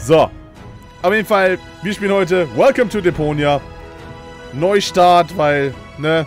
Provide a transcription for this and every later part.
So. Auf jeden Fall, wir spielen heute Welcome to Deponia. Neustart, weil, ne?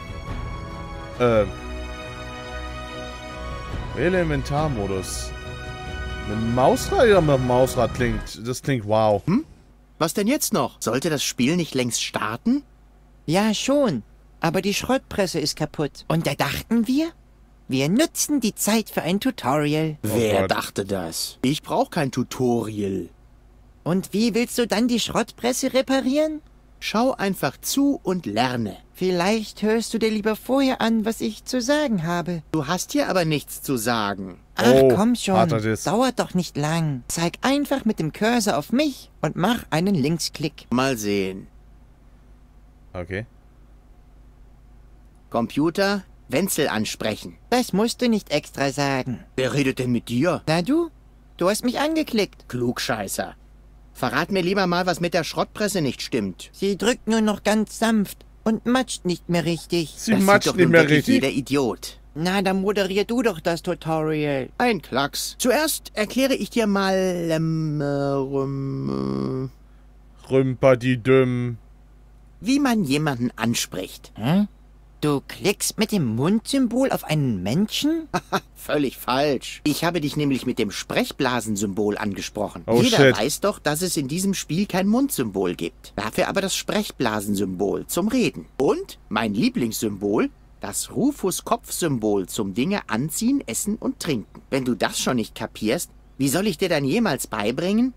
Wähle Inventarmodus. Mit Mausrad oder mit Mausrad klingt. Das klingt wow. Was denn jetzt noch? Sollte das Spiel nicht längst starten? Ja, schon. Aber die Schrottpresse ist kaputt. Und da dachten wir nutzen die Zeit für ein Tutorial. Wer Gott. dachte das? Ich brauche kein Tutorial. Und wie willst du dann die Schrottpresse reparieren? Schau einfach zu und lerne. Vielleicht hörst du dir lieber vorher an, was ich zu sagen habe. Du hast hier aber nichts zu sagen. Ach, Oh, komm schon. hat er das. Dauert doch nicht lang. Zeig einfach mit dem Cursor auf mich und mach einen Linksklick. Mal sehen. Okay. Computer, Wenzel ansprechen. Das musst du nicht extra sagen. Wer redet denn mit dir? Na du? Du hast mich angeklickt. Klugscheißer. Verrat mir lieber mal, was mit der Schrottpresse nicht stimmt. Sie drückt nur noch ganz sanft und matscht nicht mehr richtig. Sie Das sieht matscht doch nicht nun mehr wirklich richtig. jeder Idiot. Na, dann moderier du doch das Tutorial. Ein Klacks. Zuerst erkläre ich dir mal, Rümper-die-Düm. wie man jemanden anspricht. Hä? Du klickst mit dem Mundsymbol auf einen Menschen? Völlig falsch. Ich habe dich nämlich mit dem Sprechblasensymbol angesprochen. Oh, Jeder shit. weiß doch, dass es in diesem Spiel kein Mundsymbol gibt. Dafür aber das Sprechblasensymbol zum Reden. Und mein Lieblingssymbol, das Rufus-Kopf-Symbol zum Dinge anziehen, essen und trinken. Wenn du das schon nicht kapierst, wie soll ich dir dann jemals beibringen,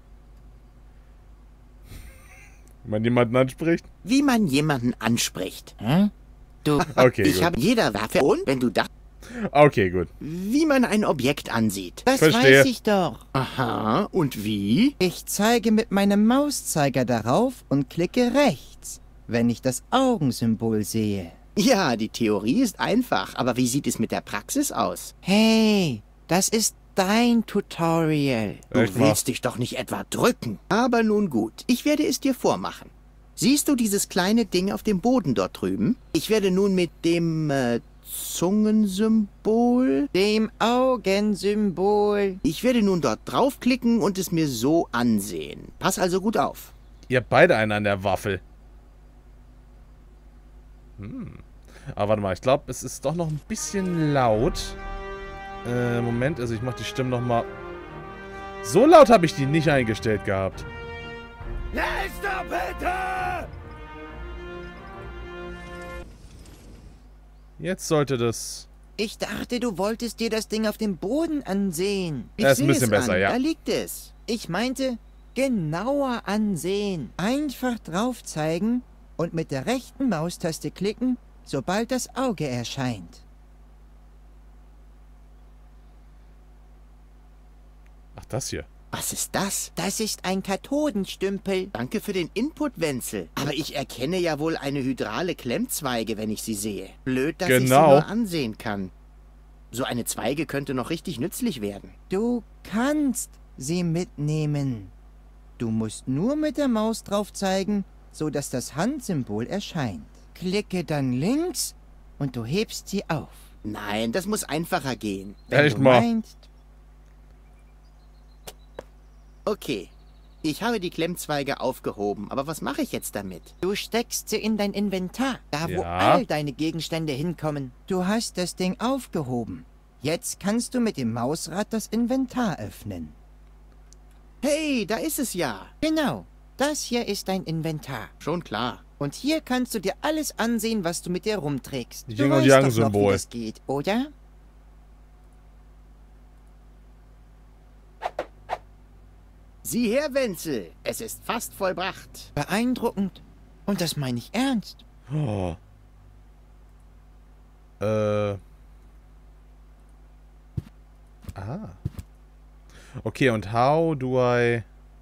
Wenn man jemanden anspricht. wie man jemanden anspricht? Hä? Du, Okay, Ich gut. habe jeder Waffe und, wenn du das, Okay, gut. wie man ein Objekt ansieht. das Verstehe. weiß ich doch. Aha, und wie? Ich zeige mit meinem Mauszeiger darauf und klicke rechts, wenn ich das Augensymbol sehe. Ja, die Theorie ist einfach, aber wie sieht es mit der Praxis aus? Hey, das ist dein Tutorial. Du Echt wahr? willst dich doch nicht etwa drücken. Aber nun gut, ich werde es dir vormachen. Siehst du dieses kleine Ding auf dem Boden dort drüben? Ich werde nun mit dem Zungensymbol... Dem Augensymbol. Ich werde nun dort draufklicken und es mir so ansehen. Pass also gut auf. Ihr habt beide einen an der Waffel. Aber warte mal, ich glaube, es ist doch noch ein bisschen laut. Moment, also ich mache die Stimme noch mal. So laut habe ich die nicht eingestellt gehabt. Nächster bitte! Jetzt sollte das... Ich dachte, du wolltest dir das Ding auf dem Boden ansehen. Ich Das ist ein sehe bisschen es besser, an. ja. Da liegt es. Ich meinte, genauer ansehen. Einfach drauf zeigen und mit der rechten Maustaste klicken, sobald das Auge erscheint. Ach, das hier. Was ist das? Das ist ein Kathodenstümpel. Danke für den Input, Wenzel. Aber ich erkenne ja wohl eine hydrale Klemmzweige, wenn ich sie sehe. Blöd, dass ich sie Genau. nur ansehen kann. So eine Zweige könnte noch richtig nützlich werden. Du kannst sie mitnehmen. Du musst nur mit der Maus drauf zeigen, so dass das Handsymbol erscheint. Klicke dann links und du hebst sie auf. Nein, das muss einfacher gehen. Wenn Echt du mal. meinst, Okay, ich habe die Klemmzweige aufgehoben, aber was mache ich jetzt damit? du steckst sie in dein Inventar, da wo Ja. all deine Gegenstände hinkommen. Du hast das Ding aufgehoben. Jetzt kannst du mit dem Mausrad das Inventar öffnen. Hey, da ist es ja. Genau, das hier ist dein Inventar. Schon klar. Und hier kannst du dir alles ansehen, was du mit dir rumträgst. Yin Du und weißt Yang doch noch, wie Symbol. das geht, oder? Sieh her, Wenzel. Es ist fast vollbracht. Beeindruckend. Und das meine ich ernst. Oh. Ah. Okay, und how do I...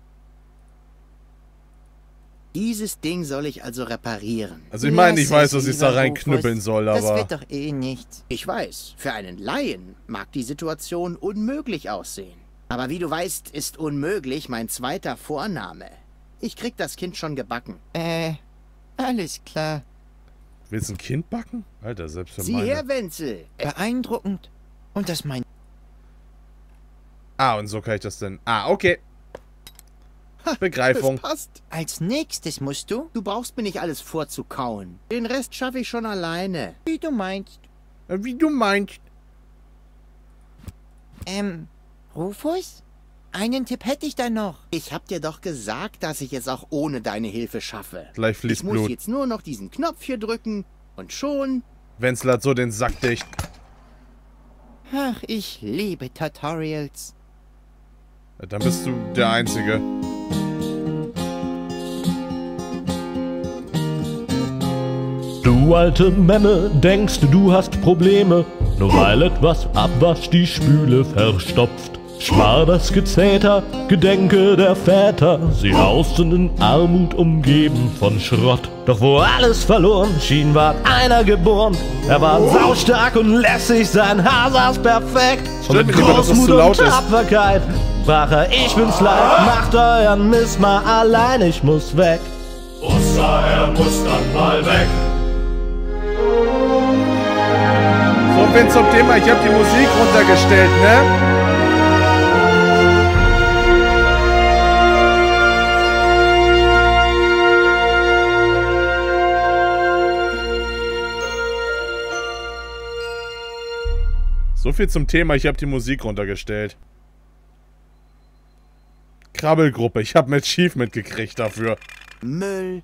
Dieses Ding soll ich also reparieren. Also ich meine, ich Lass weiß, es, dass ich da lieber reinknüppeln Rufus. soll, Das aber... wird doch eh nichts. Ich weiß, für einen Laien mag die Situation unmöglich aussehen. Aber wie du weißt, ist unmöglich mein zweiter Vorname. Ich krieg das Kind schon gebacken. Alles klar. Willst du ein Kind backen? Alter, selbst für Sieh meine... her, Wenzel. Beeindruckend. Und das meine Ah, und so kann ich das denn... Ah, okay. Begreifung. Das passt. Als nächstes musst du, Du brauchst mir nicht alles vorzukauen. Den Rest schaffe ich schon alleine. wie du meinst. Wie du meinst. Rufus? Einen Tipp hätte ich da noch. Ich hab dir doch gesagt, dass ich es auch ohne deine Hilfe schaffe. Gleich Ich fließt muss Blut. jetzt nur noch diesen Knopf hier drücken und schon... Wenzel hat so den Sack dicht. Ach, ich liebe Tutorials. Dann bist du der Einzige. Du alte Memme, denkst du hast Probleme, nur weil etwas Abwasch die Spüle verstopft. Spar das Gezeter, gedenke der Väter, sie hausten in Armut umgeben von Schrott. Doch wo alles verloren schien, ward einer geboren. Er war saustark und lässig, sein Haar saß perfekt. Und mit Stimmt, lieber, dass das Großmut zu laut und ist. Tapferkeit sprach er, ich bin's leid, macht euren Mist mal allein, ich muss weg. Ossa, er muss dann mal weg. So viel zum Thema, ich habe die Musik runtergestellt, ne? So viel zum Thema, ich habe die Musik runtergestellt. Krabbelgruppe, ich habe ein Achievement gekriegt dafür. Müll.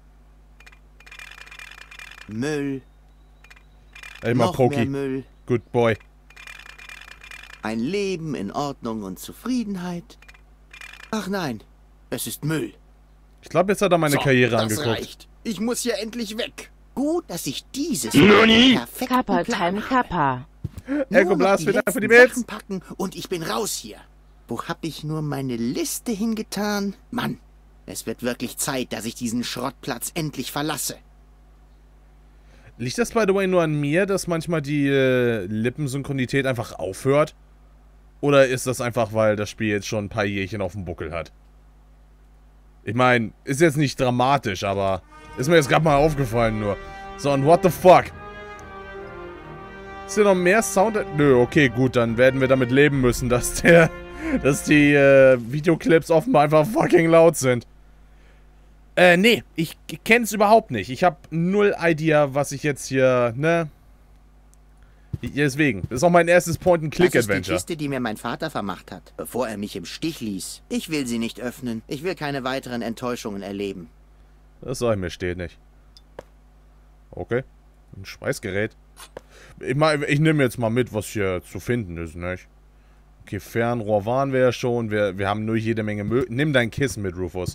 Müll. Ey, mal Noch mehr Poki. Müll. Good boy. Ein Leben in Ordnung und Zufriedenheit. Ach nein, es ist Müll. Ich glaube, jetzt hat er meine Karriere das angeguckt. reicht. Ich muss hier endlich weg. Gut, dass ich dieses perfekt Kappa, Time Kappa. Echo-Blast für die die Welt. Sachen packen und ich bin raus hier. Wo hab ich nur meine Liste hingetan? Mann, es wird wirklich Zeit, dass ich diesen Schrottplatz endlich verlasse. Liegt das, by the way, nur an mir, dass manchmal die Lippensynchronität einfach aufhört? Oder ist das einfach, weil das Spiel jetzt schon ein paar Jährchen auf dem Buckel hat? Ich meine, ist jetzt nicht dramatisch, aber ist mir jetzt gerade mal aufgefallen nur. So, und what the fuck? Ist hier noch mehr Sound? Nö, okay, gut, dann werden wir damit leben müssen, dass die Videoclips offenbar einfach fucking laut sind. Nee, ich kenn's überhaupt nicht. Ich habe null Idea, was ich jetzt hier, ne? Deswegen, das ist auch mein erstes Das ist die Point-and-Click-Adventure. Kiste, die mir mein Vater vermacht hat, bevor er mich im Stich ließ. Ich will sie nicht öffnen. Ich will keine weiteren Enttäuschungen erleben. Das sag ich mir, steht nicht. Okay. Ein Schweißgerät. Ich nehme jetzt mal mit, was hier zu finden ist, nicht? Okay, Fernrohr waren wir ja schon. Wir haben nur jede Menge Müll. Nimm dein Kissen mit, Rufus.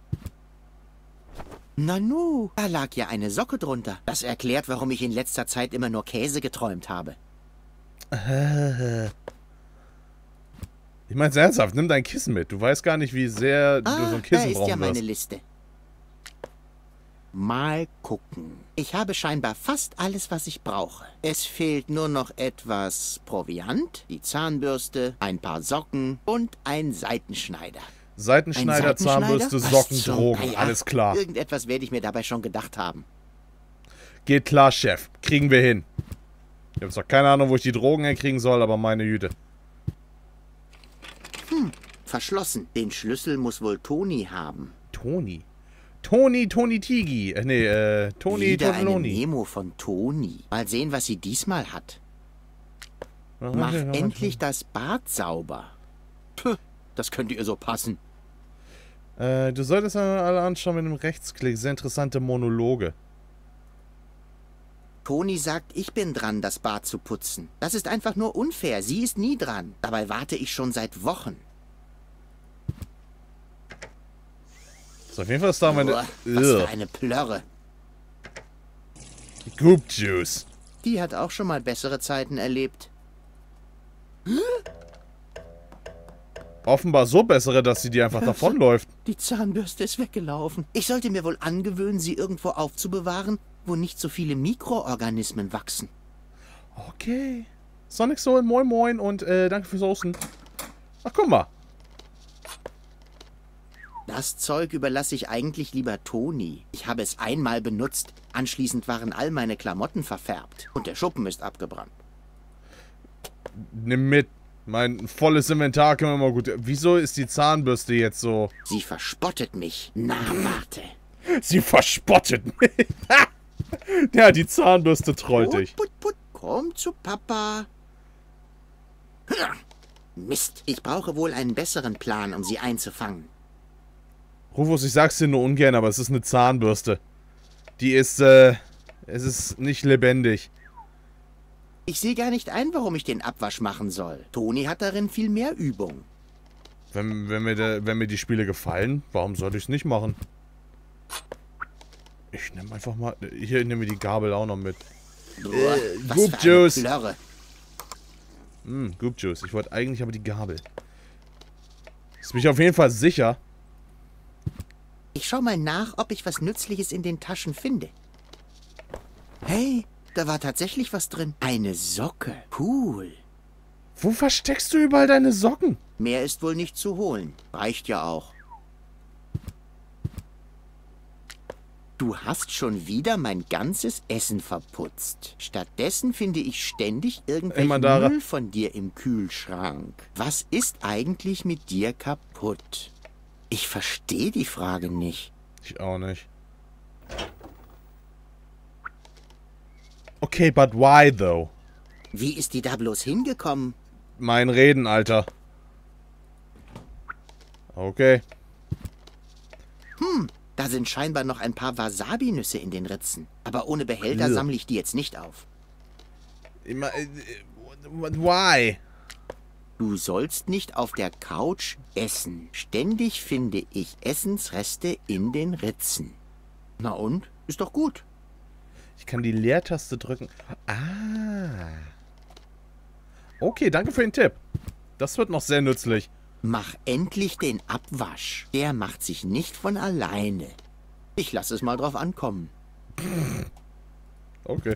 Nanu, da lag ja eine Socke drunter. Das erklärt, warum ich in letzter Zeit immer nur Käse geträumt habe. Ich mein's ernsthaft, nimm dein Kissen mit. Du weißt gar nicht, wie sehr du so ein Da Kissen ist ja brauchen meine wirst. Liste. Mal gucken. Ich habe scheinbar fast alles, was ich brauche. Es fehlt nur noch etwas Proviant, die Zahnbürste, ein paar Socken und ein Seitenschneider. Seitenschneider, Ein Seitenschneider? Zahnbürste, Was Socken, zum Drogen. Geier? Alles klar. Irgendetwas werde ich mir dabei schon gedacht haben. Geht klar, Chef. Kriegen wir hin. Ich habe zwar keine Ahnung, wo ich die Drogen herkriegen soll, aber meine Güte. Verschlossen. Den Schlüssel muss wohl Toni haben. Toni. Toni Tigi. Toni Wieder eine Toloni. Memo von Toni. Mal sehen, was sie diesmal hat. Mach endlich das Bad sauber. Puh, das könnte ihr so passen. Du solltest alle anschauen mit einem Rechtsklick. Sehr interessante Monologe. Toni sagt, ich bin dran, das Bad zu putzen. Das ist einfach nur unfair. Sie ist nie dran. Dabei warte ich schon seit Wochen. So, auf jeden Fall ist da meine... Uah, was für eine Plörre. Goop Juice. Die hat auch schon mal bessere Zeiten erlebt. Offenbar so bessere, dass sie dir einfach davonläuft. Die Zahnbürste ist weggelaufen. Ich sollte mir wohl angewöhnen, sie irgendwo aufzubewahren, wo nicht so viele Mikroorganismen wachsen. Okay. Sonic Soul, moin moin und danke fürs Hosten. Ach, guck mal. Das Zeug überlasse ich eigentlich lieber Toni. Ich habe es einmal benutzt. Anschließend waren all meine Klamotten verfärbt. Und der Schuppen ist abgebrannt. Nimm mit. Mein volles Inventar können wir mal gut... Wieso ist die Zahnbürste jetzt so... Sie verspottet mich. Na, warte. Sie verspottet mich. Ja, die Zahnbürste trollt dich. Put, put, put. Komm zu Papa. Mist, ich brauche wohl einen besseren Plan, um sie einzufangen. Rufus, ich sag's dir nur ungern, aber es ist eine Zahnbürste. Die ist, es ist nicht lebendig. Ich sehe gar nicht ein, warum ich den Abwasch machen soll. Toni hat darin viel mehr Übung. Wenn mir die Spiele gefallen, warum sollte ich's nicht machen? Ich nehme einfach mal... Hier, nehme die Gabel auch noch mit. Boah, was Goop für eine Juice. Plörre. Goop Juice. Ich wollte eigentlich aber die Gabel. Ist mich auf jeden Fall sicher. Ich schau mal nach, ob ich was Nützliches in den Taschen finde. Hey, da war tatsächlich was drin. Eine Socke. Cool. Wo versteckst du überall deine Socken? Mehr ist wohl nicht zu holen. Reicht ja auch. Du hast schon wieder mein ganzes Essen verputzt. Stattdessen finde ich ständig irgendwelchen Mandara. Müll von dir im Kühlschrank. Was ist eigentlich mit dir kaputt? Ich verstehe die Frage nicht. Ich auch nicht. Okay, but why though? Wie ist die da bloß hingekommen? Mein Reden, Alter. Okay. Da sind scheinbar noch ein paar Wasabi-Nüsse in den Ritzen. Aber ohne Behälter Ugh. sammle ich die jetzt nicht auf. Immer, why? Du sollst nicht auf der Couch essen. Ständig finde ich Essensreste in den Ritzen. Na und? Ist doch gut. Ich kann die Leertaste drücken. Ah. Okay, danke für den Tipp. Das wird noch sehr nützlich. Mach endlich den Abwasch. Der macht sich nicht von alleine. Ich lasse es mal drauf ankommen. Okay.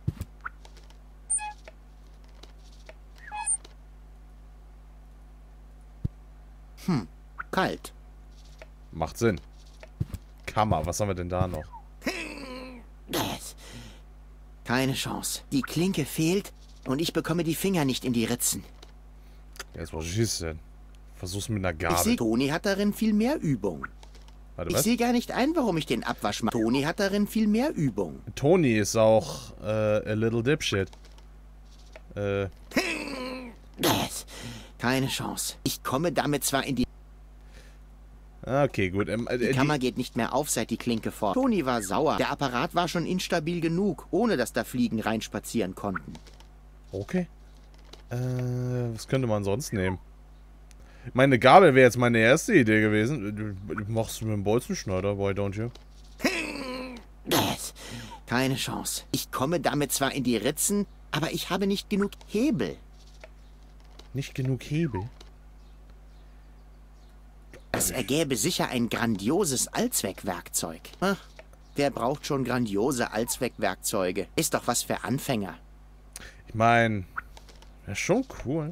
Kalt. Macht Sinn. Kammer, was haben wir denn da noch? Keine Chance. Die Klinke fehlt und ich bekomme die Finger nicht in die Ritzen. Jetzt, was schießt denn? Versuch's mit einer Ich Gabel. sehe, Toni hat darin viel mehr Übung. Warte, Ich was? sehe gar nicht ein, warum ich den Abwasch mache. Toni hat darin viel mehr Übung. Toni ist auch a little dipshit. Keine Chance. Ich komme damit zwar in die... Okay, gut. Die Kammer geht nicht mehr auf, seit die Klinke fort. Toni war sauer. Der Apparat war schon instabil genug, ohne dass da Fliegen reinspazieren konnten. Okay. Was könnte man sonst nehmen? Meine Gabel wäre jetzt meine erste Idee gewesen. Du machst mit dem Bolzenschneider, why don't you? Keine Chance. Ich komme damit zwar in die Ritzen, aber ich habe nicht genug Hebel. Nicht genug Hebel? Das ergäbe sicher ein grandioses Allzweckwerkzeug. Ach, wer braucht schon grandiose Allzweckwerkzeuge? Ist doch was für Anfänger. Ich meine, wäre schon cool.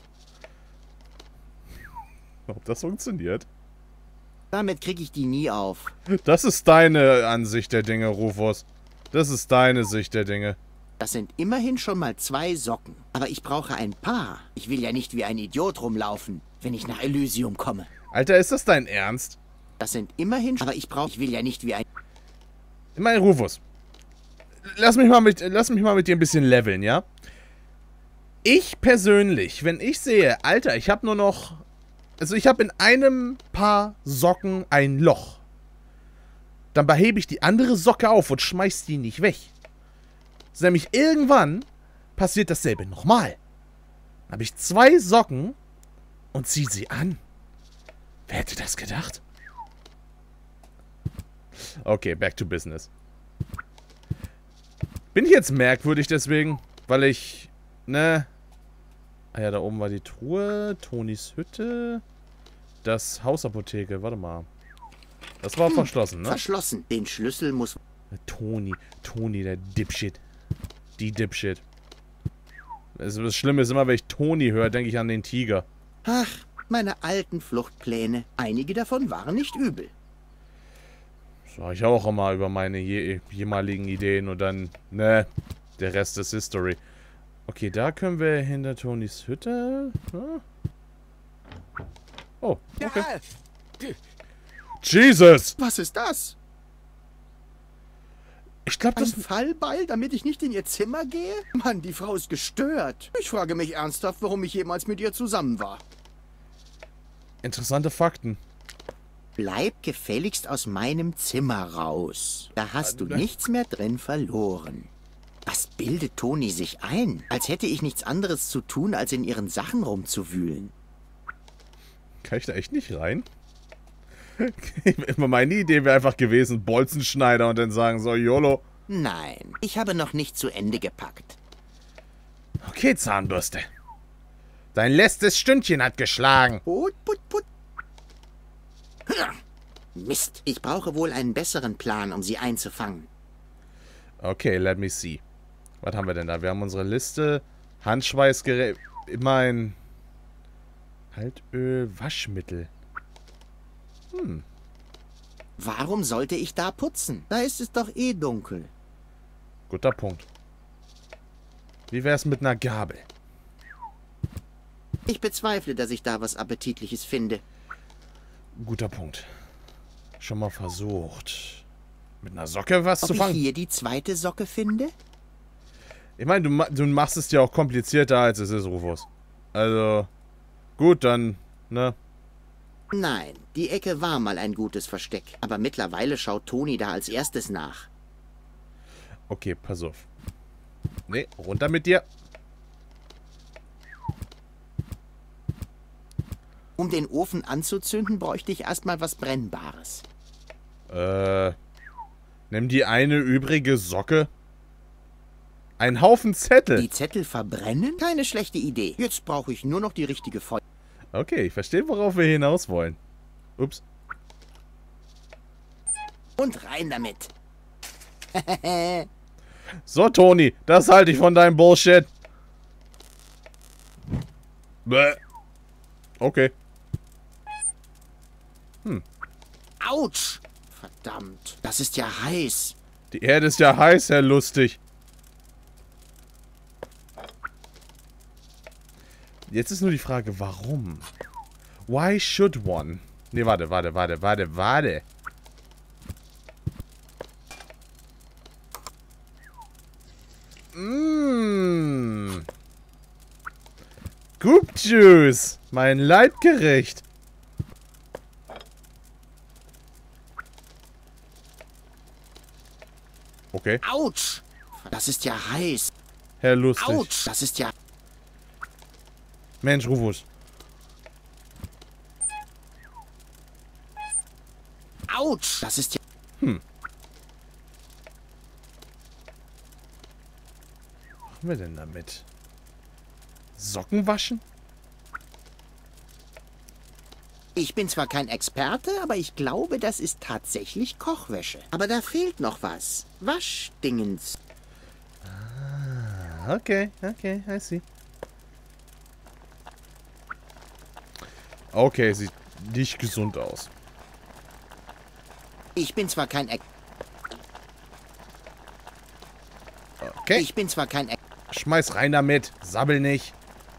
Ob das funktioniert? Damit kriege ich die nie auf. Das ist deine Ansicht der Dinge, Rufus. Das ist deine Sicht der Dinge. Das sind immerhin schon mal 2 Socken. Aber ich brauche ein paar. Ich will ja nicht wie ein Idiot rumlaufen, wenn ich nach Elysium komme. Alter, ist das dein Ernst? Das sind immerhin... Aber ich will ja nicht wie ein... Ich meine, Rufus. Lass mich mal mit dir ein bisschen leveln, ja? Ich persönlich, wenn ich sehe, Alter, ich habe nur noch... Also ich habe in einem Paar Socken ein Loch. Dann behebe ich die andere Socke auf und schmeiß die nicht weg. So, nämlich irgendwann passiert dasselbe nochmal. Dann habe ich 2 Socken und ziehe sie an. Wer hätte das gedacht? Okay, back to business. Bin ich jetzt merkwürdig deswegen? Weil ich, ne... Ah ja, da oben war die Truhe, Tonis Hütte, das Hausapotheke, warte mal. Das war verschlossen, ne? Verschlossen. Den Schlüssel muss... Toni, der Dipshit. Die Dipshit. Das Schlimme ist immer, wenn ich Toni höre, denke ich an den Tiger. Ach, meine alten Fluchtpläne. Einige davon waren nicht übel. Sag ich auch immer über meine jemaligen Ideen und dann, ne, der Rest ist History. Okay, da können wir hinter Tonys Hütte. Ja. Oh, okay. Jesus! Was ist das? Ich glaube, Ein das... Fallbeil, damit ich nicht in ihr Zimmer gehe? Mann, die Frau ist gestört. Ich frage mich ernsthaft, warum ich jemals mit ihr zusammen war. Interessante Fakten. Bleib gefälligst aus meinem Zimmer raus. Da hast du nichts mehr drin verloren. Was bildet Toni sich ein? Als hätte ich nichts anderes zu tun, als in ihren Sachen rumzuwühlen. Kann ich da echt nicht rein? Immer meine Idee wäre einfach gewesen, Bolzenschneider und dann sagen so, YOLO. Nein, ich habe noch nicht zu Ende gepackt. Okay, Zahnbürste. Dein letztes Stündchen hat geschlagen. Put, put, put. Mist, ich brauche wohl einen besseren Plan, um sie einzufangen. Okay, let me see. Was haben wir denn da? Wir haben unsere Liste. Handschweißgerät. Immerhin. Haltöl, Waschmittel. Warum sollte ich da putzen? Da ist es doch eh dunkel. Guter Punkt. Wie wär's mit einer Gabel? Ich bezweifle, dass ich da was Appetitliches finde. Guter Punkt. Schon mal versucht, mit einer Socke was zu Ob ich fangen? hier die zweite Socke finde? Ich meine, du machst es ja auch komplizierter, als es ist, Rufus. Also, gut, dann, ne? Nein, die Ecke war mal ein gutes Versteck. Aber mittlerweile schaut Toni da als erstes nach. Okay, pass auf. Nee, runter mit dir. Um den Ofen anzuzünden, bräuchte ich erstmal was Brennbares. Nimm die eine übrige Socke. Ein Haufen Zettel. Die Zettel verbrennen? Keine schlechte Idee. Jetzt brauche ich nur noch die richtige Feuer. Okay, ich verstehe, worauf wir hinaus wollen. Ups. Und rein damit. So, Toni, das halte ich von deinem Bullshit. Bäh. Okay. Autsch! Verdammt, das ist ja heiß. Die Erde ist ja heiß, Herr Lustig. Jetzt ist nur die Frage, warum? Why should one? Ne, warte. Goop Juice, mein Leibgericht. Okay, Autsch! Das ist ja heiß. Herr Lustig. Autsch! Das ist ja... Mensch, Rufus. Autsch! Das ist ja... Was machen wir denn damit? Socken waschen? Ich bin zwar kein Experte, aber ich glaube, das ist tatsächlich Kochwäsche. Aber da fehlt noch was. Waschdingens. Okay, I see. Okay, sieht nicht gesund aus. Ich bin zwar kein Okay, Ich bin zwar kein schmeiß rein damit. Sabbel nicht.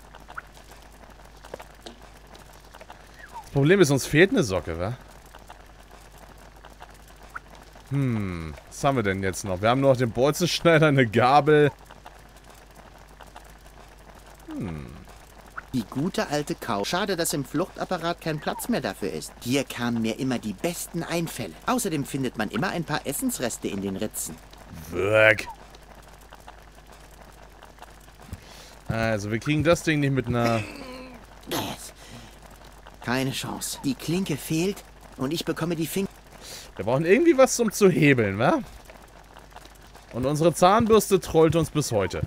Das Problem ist, uns fehlt eine Socke, wa? Was haben wir denn jetzt noch? Wir haben noch den Bolzenschneider, eine Gabel. Die gute alte Kau. Schade, dass im Fluchtapparat kein Platz mehr dafür ist. Hier kamen mir immer die besten Einfälle. Außerdem findet man immer ein paar Essensreste in den Ritzen. Weg. Also, wir kriegen das Ding nicht mit einer... Keine Chance. Die Klinke fehlt und ich bekomme die Finger... Wir brauchen irgendwie was zum zu hebeln, wa? Und unsere Zahnbürste trollt uns bis heute.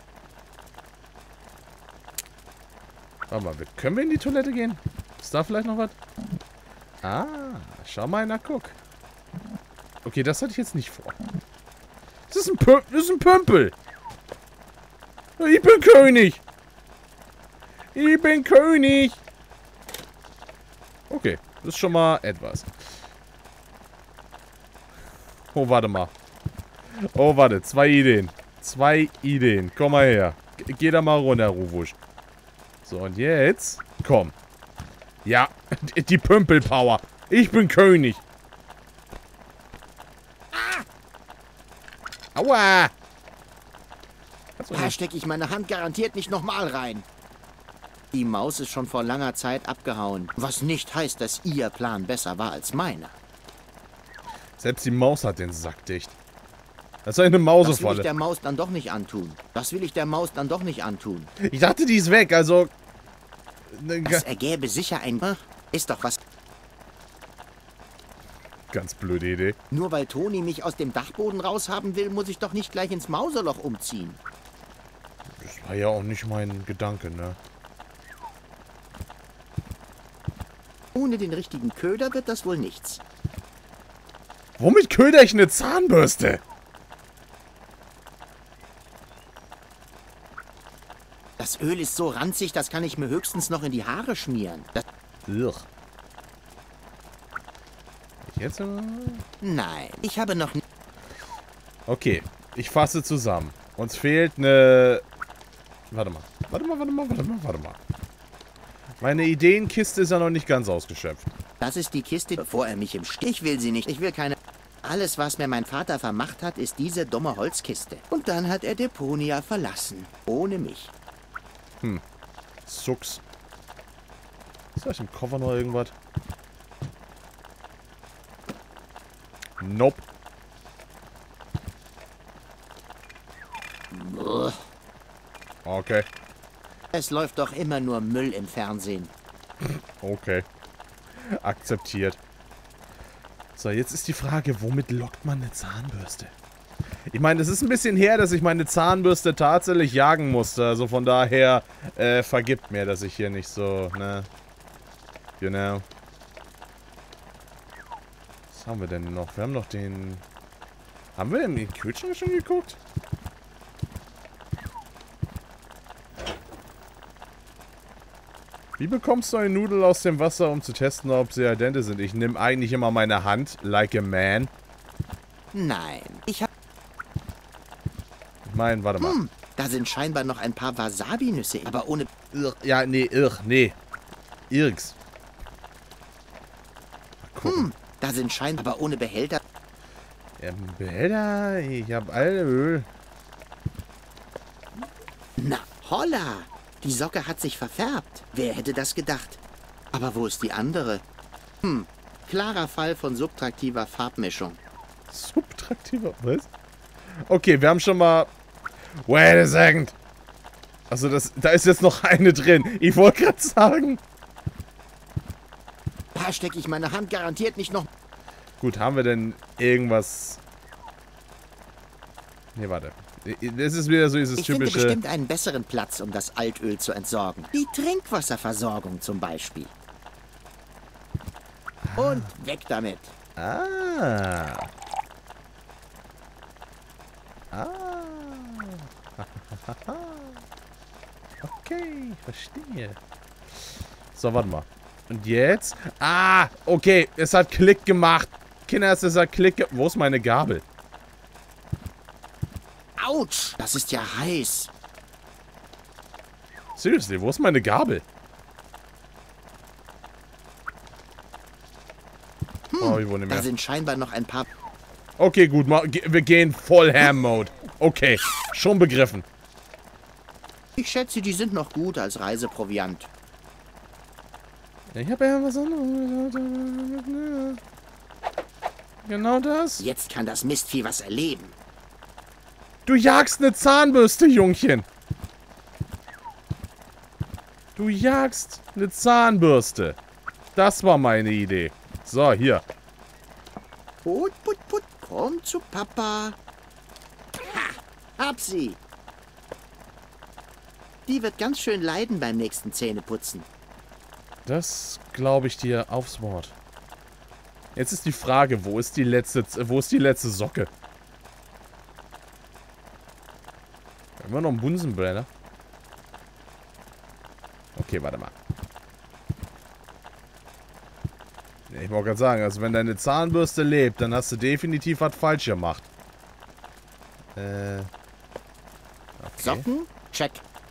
Warte mal, können wir in die Toilette gehen? Ist da vielleicht noch was? Ah, schau mal nach, guck. Okay, das hatte ich jetzt nicht vor. Das ist ein Pömpel. Ich bin König. Ich bin König. Okay, das ist schon mal etwas. Oh, warte mal. Oh, warte, 2 Ideen. 2 Ideen. Komm mal her. geh da mal runter, Rufus. So, und jetzt... Komm. Ja, die Pümpelpower. Ich bin König. Aua! Da stecke ich meine Hand garantiert nicht nochmal rein. Die Maus ist schon vor langer Zeit abgehauen. Was nicht heißt, dass ihr Plan besser war als meiner. Selbst die Maus hat den Sack dicht. Das ist eine Das will Mausefalle. ich der Maus dann doch nicht antun. Das will ich der Maus dann doch nicht antun. Ich dachte, die ist weg, also... Das ergäbe sicher ein... Ist doch was... Ganz blöde Idee. Nur weil Toni mich aus dem Dachboden raushaben will, muss ich doch nicht gleich ins Mauseloch umziehen. Das war ja auch nicht mein Gedanke, ne? Ohne den richtigen Köder wird das wohl nichts. Womit köder ich eine Zahnbürste? Das Öl ist so ranzig, das kann ich mir höchstens noch in die Haare schmieren. Ugh. Jetzt? Nein, ich habe noch... Okay, ich fasse zusammen. Uns fehlt eine... Warte mal. Meine Ideenkiste ist ja noch nicht ganz ausgeschöpft. Das ist die Kiste, bevor er mich im Stich will sie nicht. Ich will keine... Alles, was mir mein Vater vermacht hat, ist diese dumme Holzkiste. Und dann hat er Deponia verlassen. Ohne mich. Sucks. Ist vielleicht im Koffer noch irgendwas? Nope. Okay. Es läuft doch immer nur Müll im Fernsehen. Okay. Akzeptiert. So, jetzt ist die Frage, womit lockt man eine Zahnbürste? Ich meine, es ist ein bisschen her, dass ich meine Zahnbürste tatsächlich jagen musste. Also von daher, vergibt mir, dass ich hier nicht so, ne? You know. Was haben wir denn noch? Wir haben noch den... Haben wir in den Kühlschrank schon geguckt? Wie bekommst du eine Nudel aus dem Wasser, um zu testen, ob sie al dente sind? Ich nehme eigentlich immer meine Hand, like a man. Nein, ich hab... Ich meine, warte mal. Da sind scheinbar noch ein paar Wasabi-Nüsse, aber ohne... Ja, nee, nee. Irks. Mal gucken. Da sind scheinbar, aber ohne Behälter. Ja, Behälter, ich hab alle Öl. Na, holla! Die Socke hat sich verfärbt. Wer hätte das gedacht? Aber wo ist die andere? Klarer Fall von subtraktiver Farbmischung. Subtraktiver, was? Okay, wir haben schon mal... Wait a second. Also da ist jetzt noch eine drin. Ich wollte gerade sagen. Da stecke ich meine Hand garantiert nicht noch... Gut, haben wir denn irgendwas... Nee, warte. Das ist wieder so dieses Ich finde typische... bestimmt einen besseren Platz, um das Altöl zu entsorgen. Die Trinkwasserversorgung zum Beispiel. Und weg damit. Ah. Okay, verstehe. So, warte mal. Und jetzt? Ah, okay. Es hat Klick gemacht. Kinder, es hat Klick gemacht. Wo ist meine Gabel? Autsch! Das ist ja heiß. Seriously, wo ist meine Gabel? Oh, ich wohne nicht Da mehr. sind scheinbar noch ein paar... Okay, gut. Wir gehen voll Ham-Mode. Okay, schon begriffen. Ich schätze, die sind noch gut als Reiseproviant. Ich habe ja was anderes. Genau das. Jetzt kann das Mistvieh was erleben. Du jagst eine Zahnbürste, Jungchen. Du jagst eine Zahnbürste. Das war meine Idee. So, hier. Put, put, put, komm zu Papa. Ha, hab sie. Die wird ganz schön leiden beim nächsten Zähneputzen. Das glaube ich dir aufs Wort. Jetzt ist die Frage, wo ist die letzte Socke? Immer noch ein Bunsenbrenner. Okay, warte mal. Ich wollte gerade sagen, also wenn deine Zahnbürste lebt, dann hast du definitiv was falsch gemacht. Okay. Socken? Check.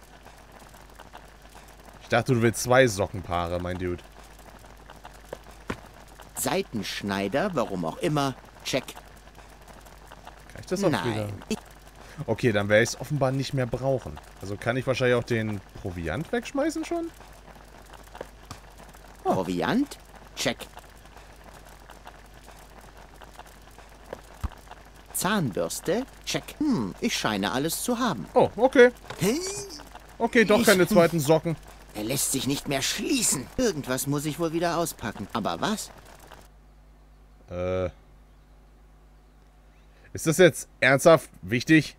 Ich dachte, du willst 2 Sockenpaare, mein Dude. Seitenschneider, warum auch immer. Check. Kann ich das auch wieder? Nein. Okay, dann werde ich es offenbar nicht mehr brauchen. Also kann ich wahrscheinlich auch den Proviant wegschmeißen schon? Proviant? Check. Zahnbürste? Check. Ich scheine alles zu haben. Oh, okay. Hey, Okay, doch keine zweiten Socken. er lässt sich nicht mehr schließen. Irgendwas muss ich wohl wieder auspacken. Aber was? Ist das jetzt ernsthaft wichtig?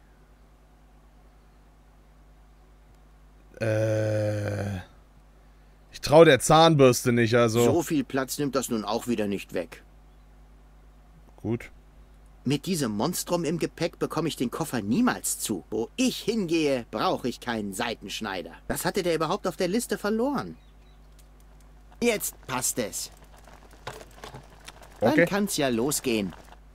Ich traue der Zahnbürste nicht, also. So viel Platz nimmt das nun auch wieder nicht weg. Gut. Mit diesem Monstrum im Gepäck bekomme ich den Koffer niemals zu. Wo ich hingehe, brauche ich keinen Seitenschneider. Was hatte der überhaupt auf der Liste verloren? Jetzt passt es. Dann Okay. kann's ja losgehen.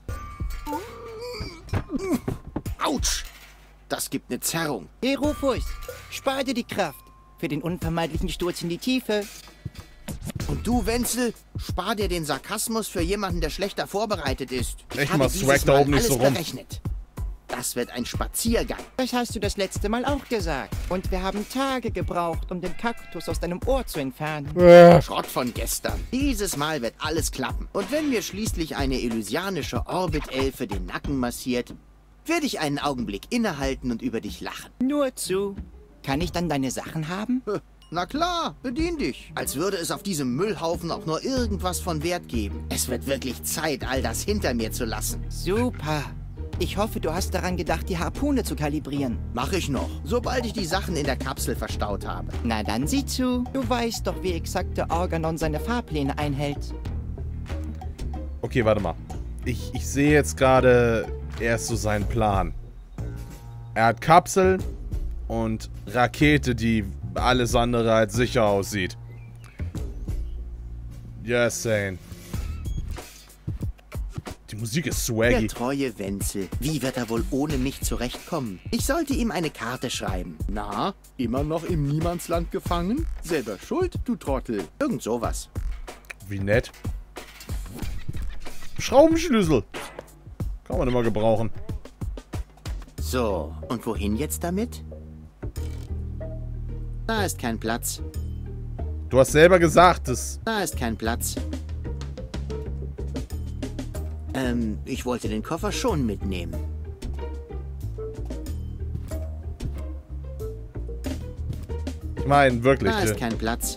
Autsch! Das gibt eine Zerrung. Hey Rufus, spar dir die Kraft für den unvermeidlichen Sturz in die Tiefe. Und du, Wenzel, spar dir den Sarkasmus für jemanden, der schlechter vorbereitet ist. Ich Echt habe mal dieses Swag da Mal oben nicht alles so rum. berechnet. Das wird ein Spaziergang. Das hast du das letzte Mal auch gesagt. Und wir haben Tage gebraucht, um den Kaktus aus deinem Ohr zu entfernen. Schrott von gestern. Dieses Mal wird alles klappen. Und wenn mir schließlich eine elysianische Orbit-Elfe den Nacken massiert, werde ich einen Augenblick innehalten und über dich lachen. Nur zu. Kann ich dann deine Sachen haben? Na klar, bedien dich. Als würde es auf diesem Müllhaufen auch nur irgendwas von Wert geben. Es wird wirklich Zeit, all das hinter mir zu lassen. Super. Ich hoffe, du hast daran gedacht, die Harpune zu kalibrieren. Mach ich noch, sobald ich die Sachen in der Kapsel verstaut habe. Na dann sieh zu. Du weißt doch, wie exakt der Organon seine Fahrpläne einhält. Okay, warte mal. Ich sehe jetzt gerade erst so seinen Plan. Er hat Kapsel und Rakete, die alles andere als sicher aussieht. Yes, sane. Die Musik ist Der swaggy. treue Wenzel. Wie wird er wohl ohne mich zurechtkommen? Ich sollte ihm eine Karte schreiben. Na, immer noch im Niemandsland gefangen? Selber schuld, du Trottel. Irgend sowas. Wie nett. Schraubenschlüssel. Kann man immer gebrauchen. So, und wohin jetzt damit? Da ist kein Platz. Du hast selber gesagt, dass... Da ist kein Platz. Ich wollte den Koffer schon mitnehmen. Ich meine, wirklich. Da ist kein Platz.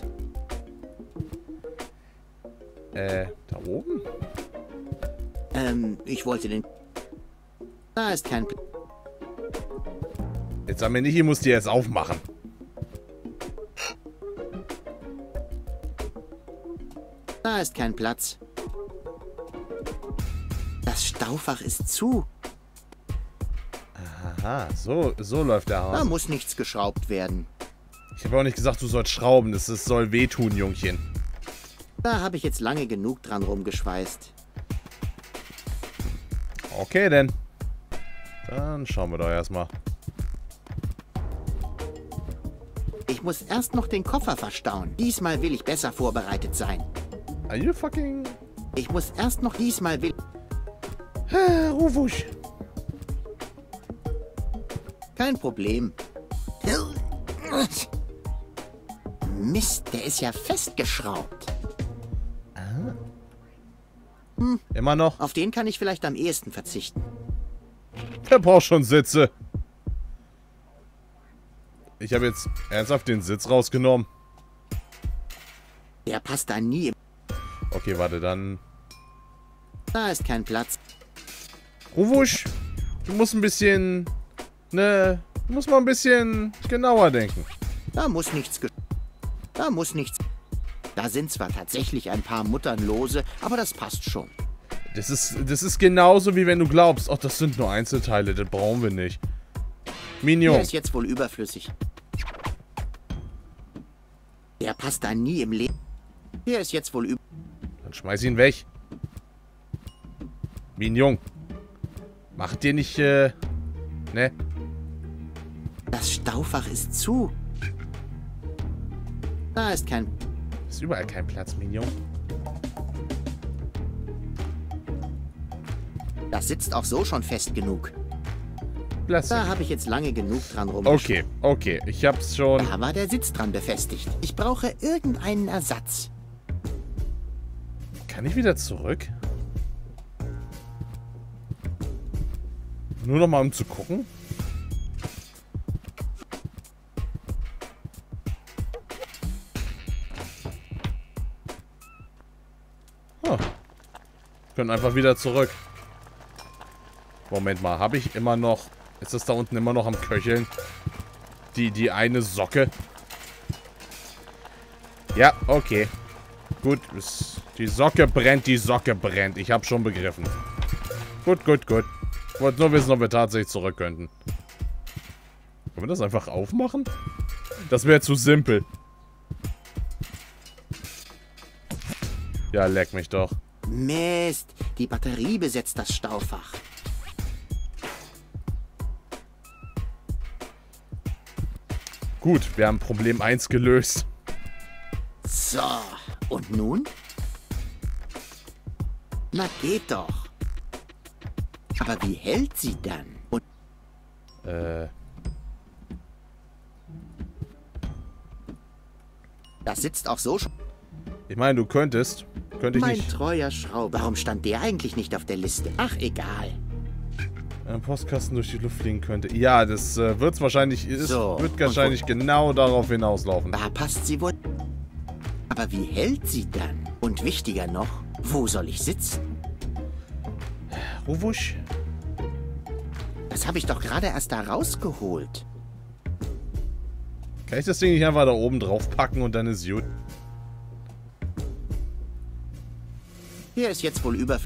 Da oben? Ich wollte den... Da ist kein Platz. Jetzt sag mir nicht, ich muss die jetzt aufmachen. Da ist kein Platz. Das Staufach ist zu. Aha, so läuft der Da Hase. muss nichts geschraubt werden. Ich habe auch nicht gesagt, du sollst schrauben. Das soll wehtun, Jungchen. Da habe ich jetzt lange genug dran rumgeschweißt. Okay, denn. Dann schauen wir doch erstmal. Ich muss erst noch den Koffer verstauen. Diesmal will ich besser vorbereitet sein. Are you fucking... Ich muss erst noch diesmal will... Rufus. Kein Problem. Mist, der ist ja festgeschraubt. Immer noch? Auf den kann ich vielleicht am ehesten verzichten. Wer braucht schon Sitze? Ich habe jetzt ernsthaft den Sitz rausgenommen. Der passt da nie. Okay, warte, dann... Da ist kein Platz. Rufus, du musst ein bisschen... Ne... Du musst mal ein bisschen genauer denken. Da muss nichts... Da muss nichts... Da sind zwar tatsächlich ein paar Muttern lose, aber das passt schon. Das ist genauso, wie wenn du glaubst, ach, das sind nur Einzelteile, das brauchen wir nicht. Der Minion. ist jetzt wohl überflüssig. Der passt da nie im Leben. Der ist jetzt wohl Dann schmeiß ihn weg. Minion. Mach dir nicht, ne? Das Staufach ist zu. Da ist kein... Ist überall kein Platz, Minion. Das sitzt auch so schon fest genug. Lass Da ihn. habe ich jetzt lange genug dran Okay, okay. Ich hab's schon. Da war der Sitz dran befestigt. Ich brauche irgendeinen Ersatz. Kann ich wieder zurück? Nur noch mal, um zu gucken. Oh. Können einfach wieder zurück. Moment mal, habe ich immer noch... Ist das da unten immer noch am Köcheln? Die eine Socke? Ja, okay. Gut, die Socke brennt, die Socke brennt. Ich habe schon begriffen. Gut, gut, gut. Ich wollte nur wissen, ob wir tatsächlich zurück könnten. Können wir das einfach aufmachen? Das wäre zu simpel. Ja, leck mich doch. Mist, die Batterie besetzt das Staufach. Gut, wir haben Problem 1 gelöst. So, und nun? Na, geht doch. Aber wie hält sie dann? Und das sitzt auch so schon. Ich meine, du könntest. Könnte ich Mein nicht. treuer Schrauber. Warum stand der eigentlich nicht auf der Liste? Ach, egal. Ein Postkasten durch die Luft fliegen könnte. Ja, das wird's wahrscheinlich. So, Wird wahrscheinlich genau darauf hinauslaufen. Da passt sie wohl. Aber wie hält sie dann? Und wichtiger noch, wo soll ich sitzen? Ruwusch. Das habe ich doch gerade erst da rausgeholt. Kann ich das Ding nicht einfach da oben drauf packen und dann ist gut? Hier ist jetzt wohl über...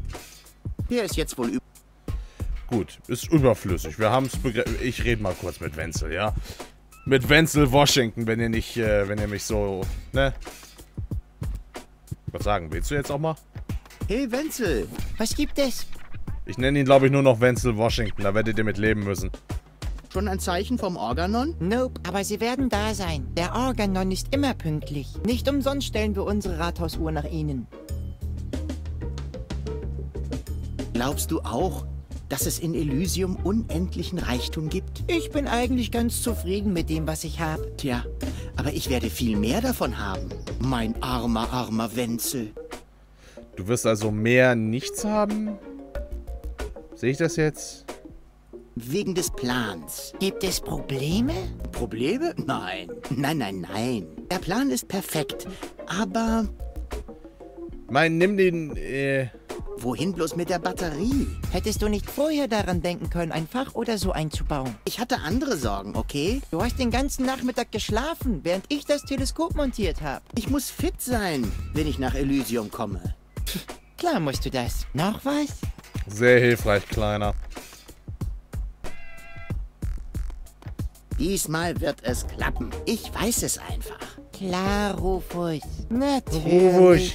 Gut, ist überflüssig. Wir haben es Ich rede mal kurz mit Wenzel, ja? Mit Wenzel Washington, wenn ihr nicht, wenn ihr mich so, ne? Was sagen, willst du jetzt auch mal? Hey, Wenzel. Was gibt es? Ich nenne ihn, glaube ich, nur noch Wenzel Washington. Da werdet ihr mit leben müssen. Schon ein Zeichen vom Organon? Nope, aber sie werden da sein. Der Organon ist immer pünktlich. Nicht umsonst stellen wir unsere Rathausuhr nach ihnen. Glaubst du auch, dass es in Elysium unendlichen Reichtum gibt? Ich bin eigentlich ganz zufrieden mit dem, was ich habe. Tja, aber ich werde viel mehr davon haben. Mein armer Wenzel. Du wirst also mehr nichts haben? Sehe ich das jetzt? Wegen des Plans. Gibt es Probleme? Probleme? Nein. Nein. Der Plan ist perfekt. Aber Nimm den, wohin bloß mit der Batterie? Hättest du nicht vorher daran denken können, ein Fach oder so einzubauen? Ich hatte andere Sorgen, okay? Du hast den ganzen Nachmittag geschlafen, während ich das Teleskop montiert habe. Ich muss fit sein, wenn ich nach Elysium komme. Klar musst du das. Noch was? Sehr hilfreich, Kleiner. Diesmal wird es klappen. Ich weiß es einfach. Klar, Rufus. Natürlich. Ruwusch.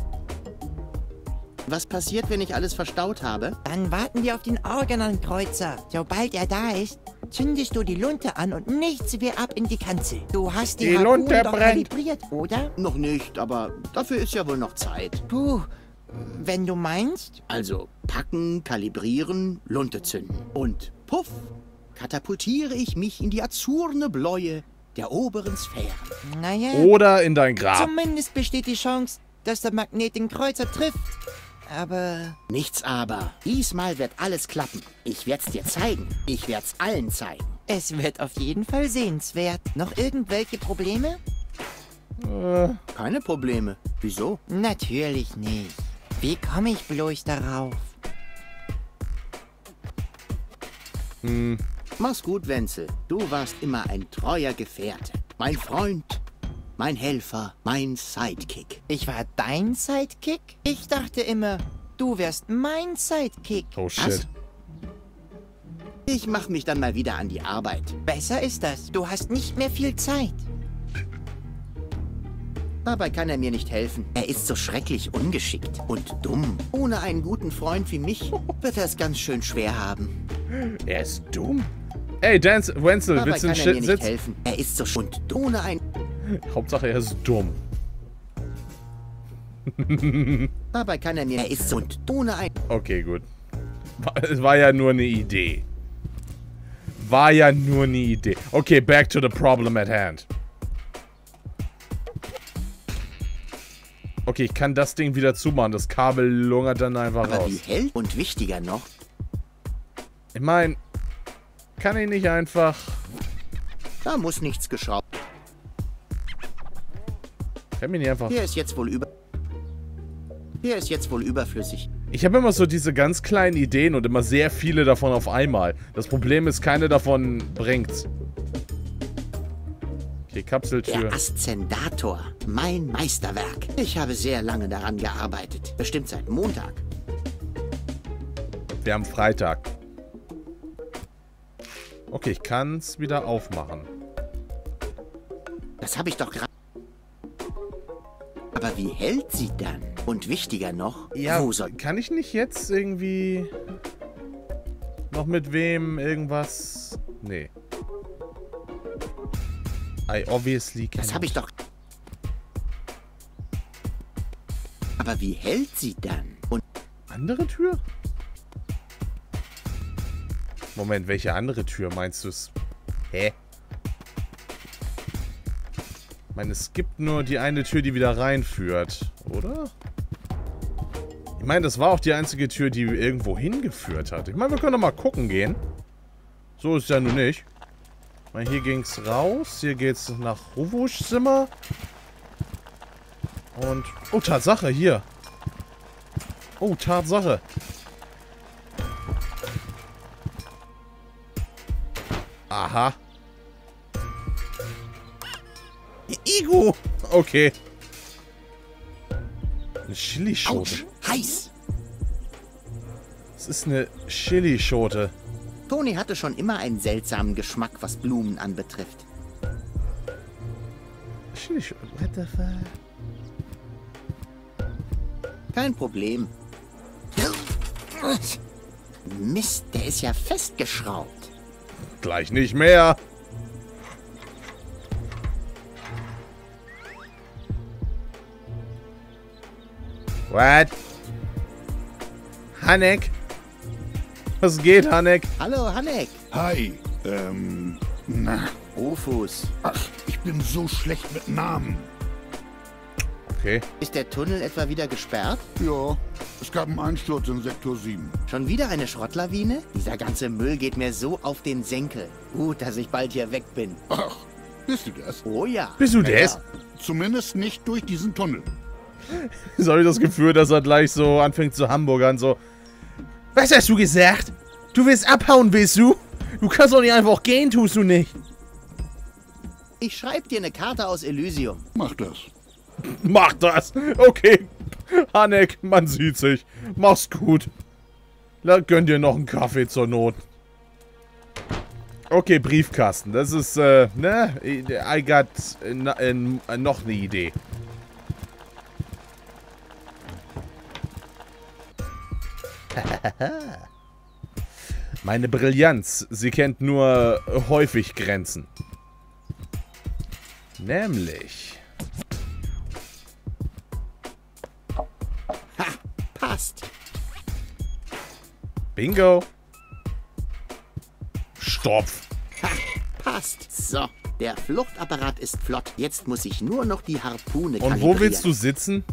Was passiert, wenn ich alles verstaut habe? Dann warten wir auf den Organon-Kreuzer. Sobald er da ist, zündest du die Lunte an und nichts wie ab in die Kanzel. Du hast die Harpune Lunte doch brennt. kalibriert, oder? Noch nicht, aber dafür ist ja wohl noch Zeit. Puh, wenn du meinst. Also packen, kalibrieren, Lunte zünden. Und puff, katapultiere ich mich in die azurne Bläue der oberen Sphären. Naja, Oder in dein Grab. zumindest besteht die Chance, dass der Magnet den Kreuzer trifft. Aber Nichts aber. Diesmal wird alles klappen. Ich werd's dir zeigen. Ich werd's allen zeigen. es wird auf jeden Fall sehenswert. Noch irgendwelche Probleme? Keine Probleme. Wieso? Natürlich nicht. Wie komme ich bloß darauf? Mach's gut, Wenzel. Du warst immer ein treuer Gefährte. Mein Freund, mein Helfer, mein Sidekick. Ich war dein Sidekick? Ich dachte immer, du wärst mein Sidekick. Oh shit. Ich mach mich dann mal wieder an die Arbeit. Besser ist das. Du hast nicht mehr viel Zeit. Dabei kann er mir nicht helfen. Er ist so schrecklich ungeschickt und dumm. Ohne einen guten Freund wie mich wird er es ganz schön schwer haben. Er ist dumm. Ey, Wenzel, Dabei willst du kann einen er mir nicht Sitz? helfen. Er ist so und ohne ein... Hauptsache, er ist dumm. Dabei kann er mir... Er ist und ohne ein... Okay, gut. Es war ja nur eine Idee. War ja nur eine Idee. Okay, back to the problem at hand. Okay, ich kann das Ding wieder zumachen. Das Kabel lungert dann einfach Aber raus. wie hält und wichtiger noch... Ich meine, kann ich nicht einfach... Da muss nichts geschraubt. Kann mich nicht einfach... Der ist jetzt wohl überflüssig. Ich habe immer so diese ganz kleinen Ideen und immer sehr viele davon auf einmal. Das Problem ist, keine davon bringt's. Okay, Kapseltür. Der Aszendator. Mein Meisterwerk. Ich habe sehr lange daran gearbeitet. Bestimmt seit Montag. Wir haben Freitag. Okay, ich kann's wieder aufmachen. Das habe ich doch gerade... Aber wie hält sie dann? Und wichtiger noch, wo soll... Kann ich nicht jetzt irgendwie... noch mit wem irgendwas... Nee. I obviously can. Das habe ich doch... Aber wie hält sie dann? Und Andere Tür? Moment, welche andere Tür meinst du's? Hä? Ich meine, es gibt nur die eine Tür, die wieder reinführt, oder? Ich meine, das war auch die einzige Tür, die irgendwo hingeführt hat. Ich meine, wir können doch mal gucken gehen. So ist es ja nun nicht. Ich meine, hier ging's raus. Hier geht's nach Rufus Zimmer. Und... Oh, Tatsache, hier. Oh, Tatsache. Aha. Igu. Okay. Eine Chilischote. Autsch, heiß! Das ist eine Chilischote. Toni hatte schon immer einen seltsamen Geschmack, was Blumen anbetrifft. Chilischote. What the fuck? Kein Problem. Mist, der ist ja festgeschraubt. Gleich nicht mehr. What? Hanek? Was geht, Hanek? Hallo, Hanek. Hi, na, Rufus. ach, ich bin so schlecht mit Namen. Okay. Ist der Tunnel etwa wieder gesperrt? Ja, es gab einen Einsturz in Sektor 7. Schon wieder eine Schrottlawine? Dieser ganze Müll geht mir so auf den Senkel. Gut, dass ich bald hier weg bin. Ach, bist du das? Oh ja. Bist du Na das? ja. Zumindest nicht durch diesen Tunnel. Jetzt habe ich das Gefühl, dass er gleich so anfängt zu hamburgern, so. Was hast du gesagt? Du willst abhauen, willst du? Du kannst doch nicht einfach gehen, tust du nicht. Ich schreibe dir eine Karte aus Elysium. Mach das. Mach das. Okay. Hanek, man sieht sich. Mach's gut. Gönn dir noch einen Kaffee zur Not. Okay, Briefkasten. Das ist, ne? I got noch eine Idee. Meine Brillanz. Sie kennt nur häufig Grenzen. Nämlich... Ha, passt. Bingo. Stopf. Ha, passt. So, der Fluchtapparat ist flott. Jetzt muss ich nur noch die Harpune Und wo willst du sitzen?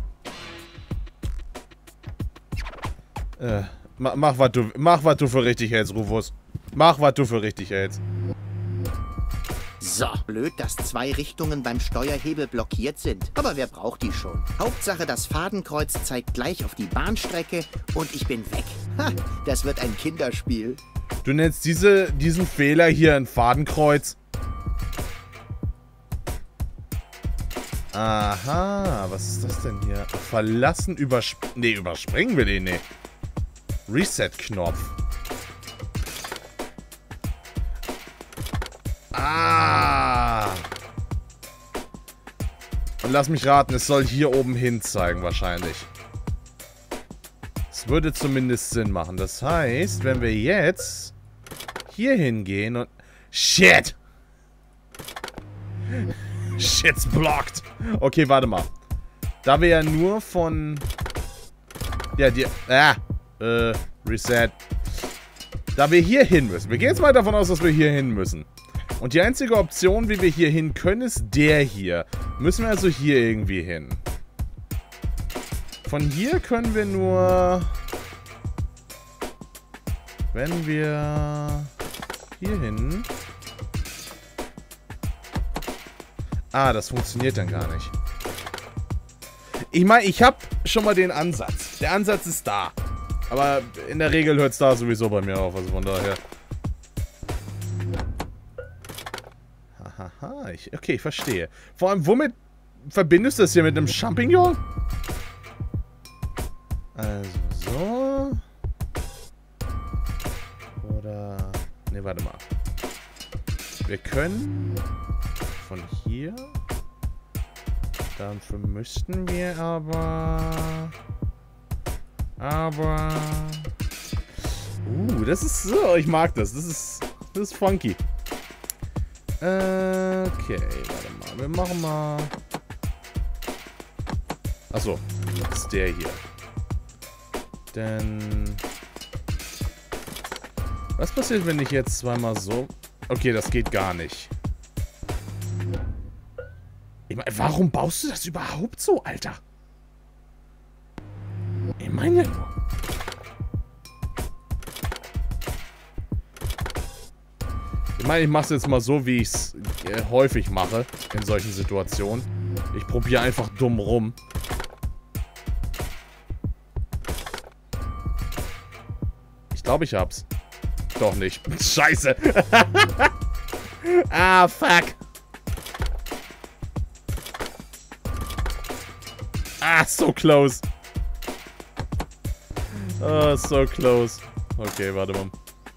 Mach, was du für richtig hältst, Rufus. Mach, was du für richtig hältst. So, blöd, dass 2 Richtungen beim Steuerhebel blockiert sind. Aber wer braucht die schon? Hauptsache, das Fadenkreuz zeigt gleich auf die Bahnstrecke und ich bin weg. Ha, das wird ein Kinderspiel. Du nennst diesen Fehler hier ein Fadenkreuz? Aha, was ist das denn hier? Verlassen, überspringen wir den nicht. Reset-Knopf. Ah. Und lass mich raten, es soll hier oben hin zeigen wahrscheinlich. Es würde zumindest Sinn machen. Das heißt, wenn wir jetzt hier hingehen und... Shit! Shit's blocked. Okay, warte mal. Da wir ja nur von... Ja, Reset. Da wir hier hin müssen. Wir gehen jetzt mal davon aus, dass wir hier hin müssen. Und die einzige Option, wie wir hier hin können, ist der hier. Müssen wir also hier irgendwie hin. Von hier können wir nur... Wenn wir... Hier hin... Ah, das funktioniert dann gar nicht. Ich meine, ich habe schon mal den Ansatz. Der Ansatz ist da. Aber in der Regel hört es da sowieso bei mir auf. Also von daher... Haha, okay, ich verstehe. Vor allem, womit verbindest du das hier mit einem Champignon? Also so. Oder... Ne, warte mal. Wir können von hier... Dafür müssten wir aber... das ist so... Ich mag das. Das ist funky. Okay, warte mal. Wir machen mal... Achso, das ist der hier. Denn... Was passiert, wenn ich jetzt zweimal so... Okay, das geht gar nicht. Ich meine, warum baust du das überhaupt so, Alter? Ich meine ja nur... Ich meine, ich mache es jetzt mal so, wie ich es häufig mache in solchen Situationen. Ich probiere einfach dumm rum. Ich glaube, ich hab's. Doch nicht. Scheiße. Ah, fuck. Ah, so close. Oh, so close. Okay, warte mal.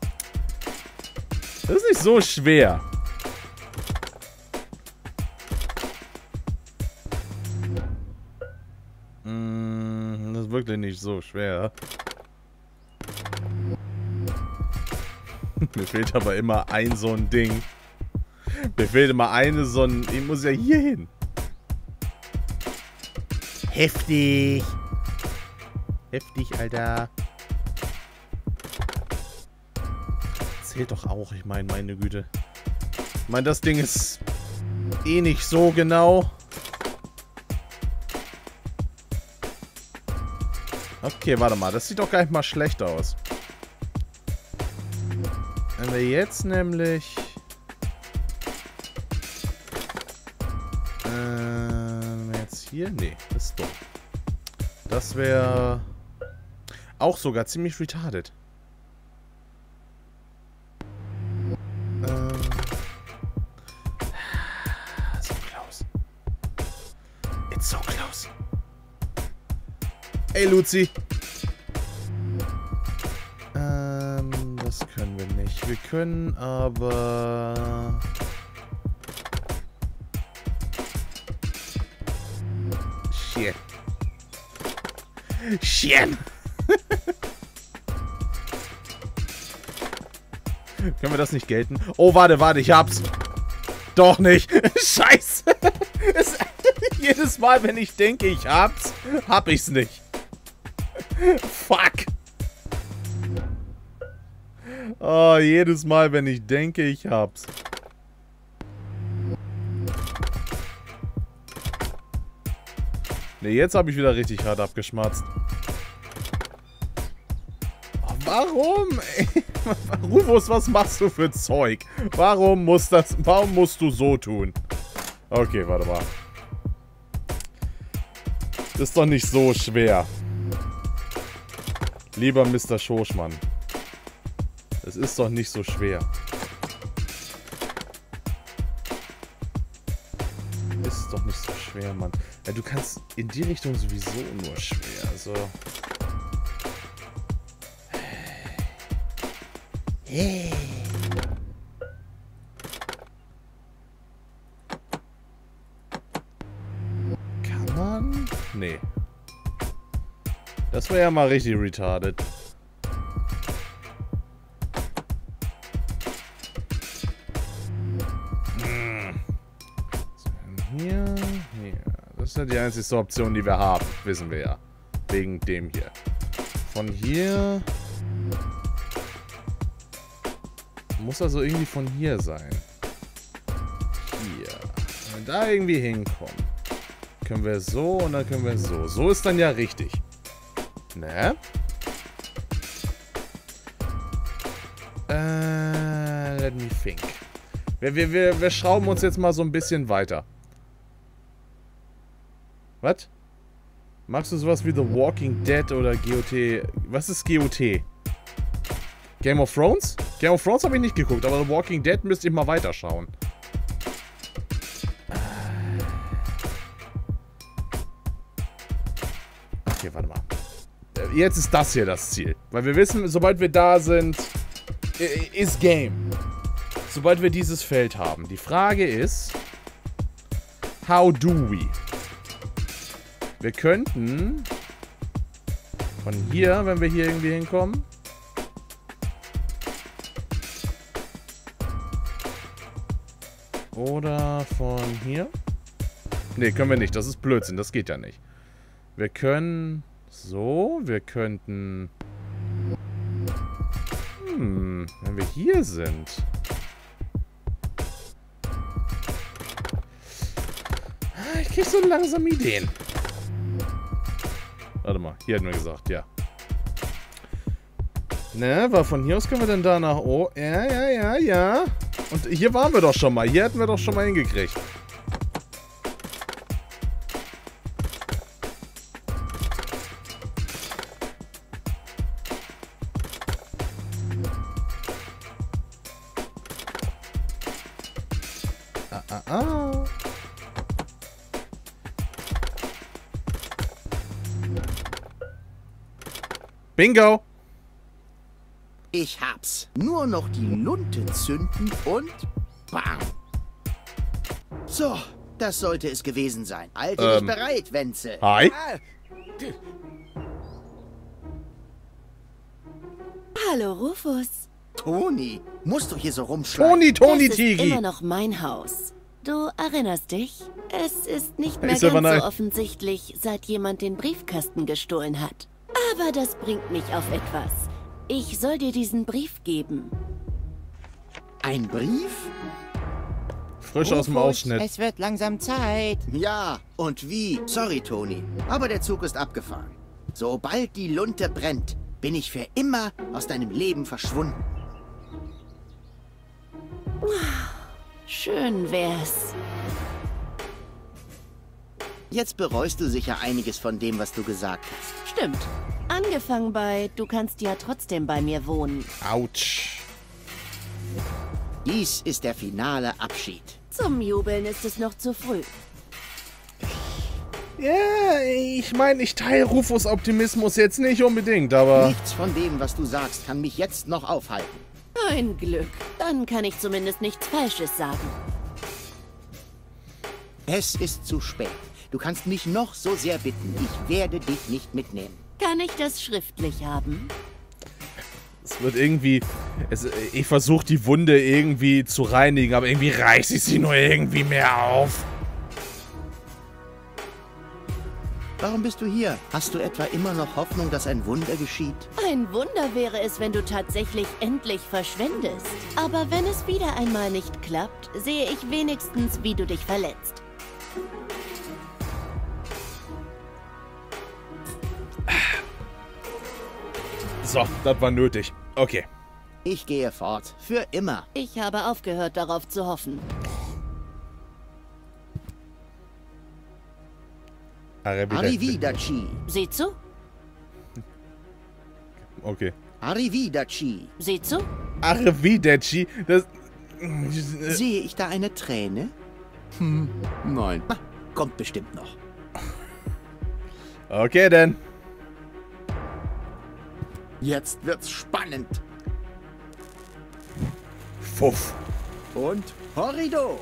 Das ist nicht so schwer. Das ist wirklich nicht so schwer. Mir fehlt aber immer ein so ein Ding. Mir fehlt immer eine so ein... Ich muss ja hier hin. Heftig. Heftig, Alter. Zählt doch auch, ich meine, meine Güte. Ich meine, das Ding ist eh nicht so genau. Okay, warte mal. Das sieht doch gar nicht mal schlecht aus. Wenn wir jetzt nämlich... jetzt hier? Nee, das ist dumm. Das wäre... auch sogar ziemlich retarded. So close. It's so close. Ey, Luzi. Das können wir nicht. Wir können aber... Shit. Shit. Können wir das nicht gelten? Oh, warte, ich hab's. Doch nicht. Scheiße. Jedes Mal, wenn ich denke, ich hab's, hab ich's nicht. Fuck. Oh, jedes Mal, wenn ich denke, ich hab's. Ne, jetzt habe ich wieder richtig hart abgeschmatzt. Oh, warum? Rufus, was machst du für Zeug? Warum musst du so tun? Okay, warte mal. Ist doch nicht so schwer. Lieber Mr. Schoschmann. Es ist doch nicht so schwer. Ist doch nicht so schwer, Mann. Ja, du kannst in die Richtung sowieso nur schwer. Also. Hey. Kann man? Nee. Das wäre ja mal richtig retarded. Das ist ja die einzige Option, die wir haben. Wissen wir ja. Wegen dem hier. Von hier... Muss also irgendwie von hier sein. Hier. Wenn wir da irgendwie hinkommen, können wir so und dann können wir so. So ist dann ja richtig. Ne? Let me think. Wir schrauben uns jetzt mal so ein bisschen weiter. Was? Magst du sowas wie The Walking Dead oder GOT? Was ist GOT? Game of Thrones? Game of Thrones habe ich nicht geguckt, aber The Walking Dead müsste ich mal weiterschauen. Okay, warte mal. Jetzt ist das hier das Ziel. Weil wir wissen, sobald wir da sind, ist Game. Sobald wir dieses Feld haben. Die Frage ist, how do we? Wir könnten von hier, wenn wir hier irgendwie hinkommen, oder von hier? Ne, können wir nicht. Das ist Blödsinn. Das geht ja nicht. Wir können so. Wir könnten... wenn wir hier sind. Ich krieg so langsam Ideen. Warte mal. Hier hätten wir gesagt, ja. Ne, war von hier aus können wir denn da nach... Oh, ja. Und hier waren wir doch schon mal. Hier hätten wir doch schon mal hingekriegt. Bingo! Ich hab's. Nur noch die Lunte zünden und bam. So, das sollte es gewesen sein. Halte dich bereit, Wenzel. Hi. Hallo, Rufus. Toni, musst du hier so rumschlagen? Toni, Das Tigi. ist immer noch mein Haus. Du erinnerst dich? Es ist nicht mehr Ist ganz aber nein. so offensichtlich, seit jemand den Briefkasten gestohlen hat. Aber das bringt mich auf etwas. Ich soll dir diesen Brief geben. Ein Brief? Frisch aus dem Rufus, Ausschnitt. Es wird langsam Zeit. Ja, und wie? Sorry, Toni, aber der Zug ist abgefahren. Sobald die Lunte brennt, bin ich für immer aus deinem Leben verschwunden. Schön wär's. Jetzt bereust du sicher einiges von dem, was du gesagt hast. Stimmt. Angefangen bei, du kannst ja trotzdem bei mir wohnen. Autsch. Dies ist der finale Abschied. Zum Jubeln ist es noch zu früh. Ja, ich meine, ich teile Rufus Optimismus jetzt nicht unbedingt, aber... Nichts von dem, was du sagst, kann mich jetzt noch aufhalten. Ein Glück. Dann kann ich zumindest nichts Falsches sagen. Es ist zu spät. Du kannst mich noch so sehr bitten. Ich werde dich nicht mitnehmen. Kann ich das schriftlich haben? Es wird irgendwie... ich versuche die Wunde irgendwie zu reinigen, aber irgendwie reißt ich sie nur irgendwie mehr auf. Warum bist du hier? Hast du etwa immer noch Hoffnung, dass ein Wunder geschieht? Ein Wunder wäre es, wenn du tatsächlich endlich verschwendest. Aber wenn es wieder einmal nicht klappt, sehe ich wenigstens, wie du dich verletzt. So, das war nötig. Okay. Ich gehe fort. Für immer. Ich habe aufgehört, darauf zu hoffen. Arrivederci. Sieh zu? Okay. Arrivederci. Sieh zu? Arrivederci. Das... Sehe ich da eine Träne? Nein. Na, kommt bestimmt noch. Okay, denn. Jetzt wird's spannend. Fuff. Und Horrido.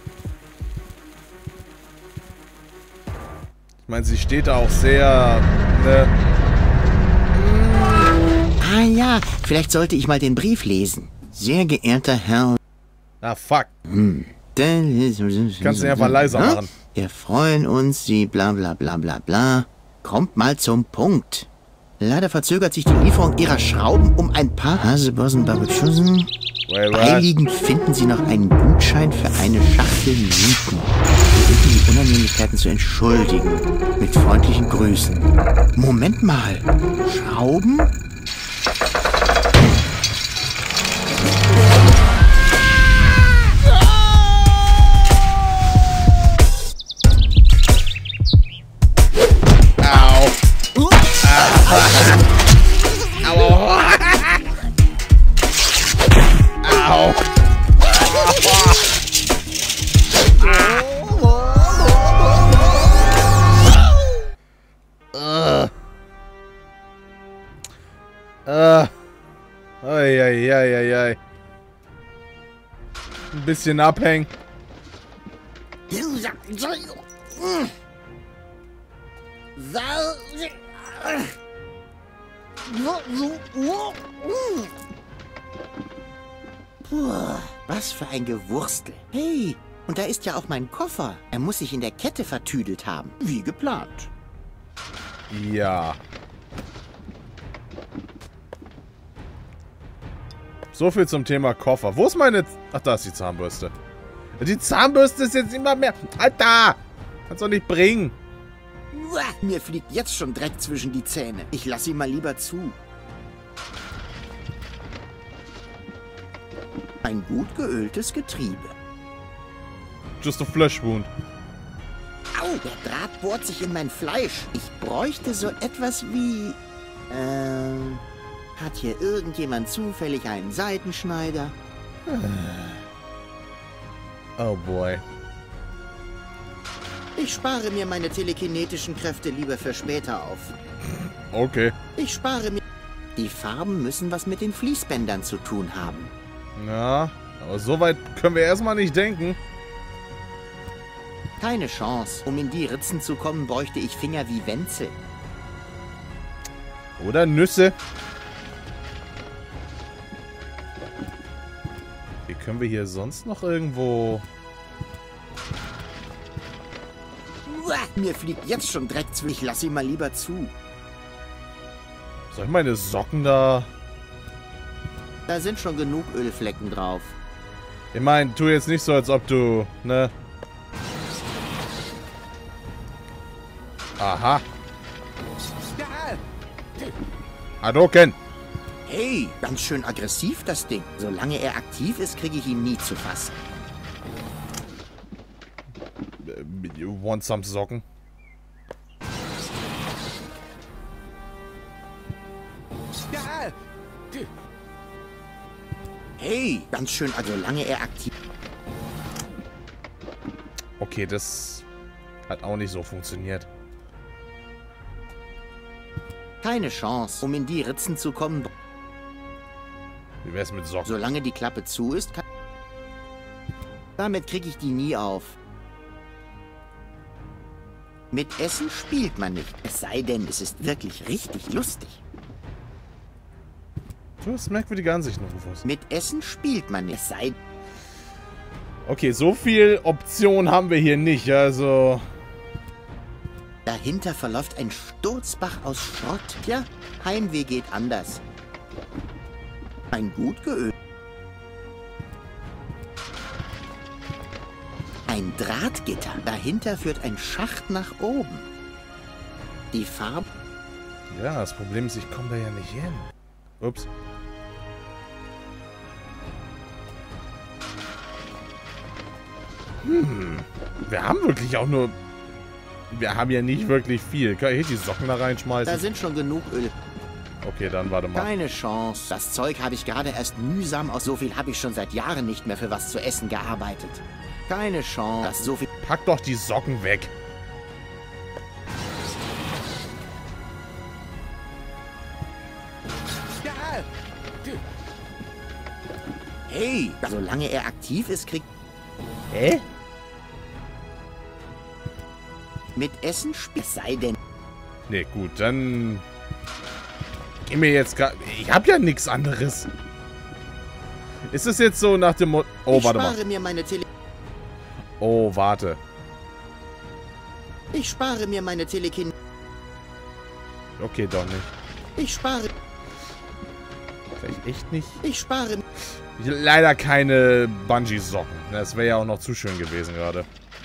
Ich meine, sie steht da auch sehr... Ah ja, vielleicht sollte ich mal den Brief lesen. Sehr geehrter Herr... Ah, fuck. Kannst Kannst du einfach leiser machen. Wir freuen uns, Sie bla bla bla bla bla. Kommt mal zum Punkt. Leider verzögert sich die Lieferung Ihrer Schrauben um ein paar Hasebossen-Babetschussen. Beiliegend finden Sie noch einen Gutschein für eine Schachtel Mieten. Wir bitten die Unannehmlichkeiten zu entschuldigen. Mit freundlichen Grüßen. Moment mal. Schrauben? Eieieiei. Ein bisschen abhängen. Puh, was für ein Gewurstel. Hey, und da ist ja auch mein Koffer. Er muss sich in der Kette vertüdelt haben. Wie geplant. Ja. So viel zum Thema Koffer. Wo ist meine... Ach, da ist die Zahnbürste. Die Zahnbürste ist jetzt immer mehr... Alter! Kannst doch nicht bringen. Mir fliegt jetzt schon Dreck zwischen die Zähne. Ich lasse ihn mal lieber zu. Ein gut geöltes Getriebe. Just a flesh wound. Au, der Draht bohrt sich in mein Fleisch. Ich bräuchte so etwas wie... Hat hier irgendjemand zufällig einen Seitenschneider? Oh boy. Ich spare mir meine telekinetischen Kräfte lieber für später auf. Okay. Ich spare mir... Die Farben müssen was mit den Fließbändern zu tun haben. Ja, aber so weit können wir erstmal nicht denken. Keine Chance. Um in die Ritzen zu kommen, bräuchte ich Finger wie Wenzel. Oder Nüsse. Wie können wir hier sonst noch irgendwo... Mir fliegt jetzt schon Dreck zwischen. Ich lasse ihn mal lieber zu. Soll ich meine Socken da... Da sind schon genug Ölflecken drauf. Ich meine, tu jetzt nicht so, als ob du... Ne? Aha. Hadouken! Hey, ganz schön aggressiv das Ding. Solange er aktiv ist, kriege ich ihn nie zu fassen. You want some Socken? Hey, ganz schön, also solange er aktiv... Okay, das hat auch nicht so funktioniert. Keine Chance. Um in die Ritzen zu kommen... Wie wär's mit Socken? Solange die Klappe zu ist, kann... Damit kriege ich die nie auf. Mit Essen spielt man nicht. Es sei denn, es ist wirklich richtig lustig. Du hast merkwürdige Ansichten, Rufus. Mit Essen spielt man nicht. Es sei... Okay, so viel Option haben wir hier nicht, also... Dahinter verläuft ein Sturzbach aus Schrott. Tja, Heimweh geht anders. Ein gut geölt. Ein Drahtgitter. Dahinter führt ein Schacht nach oben. Die Farbe... Ja, das Problem ist, ich komme da ja nicht hin. Ups. Wir haben wirklich auch nur... Wir haben ja nicht wirklich viel. Kann ich die Socken da reinschmeißen? Da sind schon genug Öl. Okay, dann warte mal. Keine Chance. Das Zeug habe ich gerade erst mühsam aus. So viel habe ich schon seit Jahren nicht mehr für was zu essen gearbeitet. Keine Chance. Das so viel... Pack doch die Socken weg. Hey, solange er aktiv ist, kriegt... Hä? Mit Essen spielt... Es sei denn... Ne, gut, dann... Geh mir jetzt gerade... Ich hab ja nichts anderes. Ist es jetzt so nach dem Motto... Oh, warte mal. Mir meine Tele... Oh, warte. Ich spare mir meine Telekin. Okay, doch nicht. Ich spare. Vielleicht echt nicht. Ich spare. Leider keine Bungee-Socken. Das wäre ja auch noch zu schön gewesen gerade.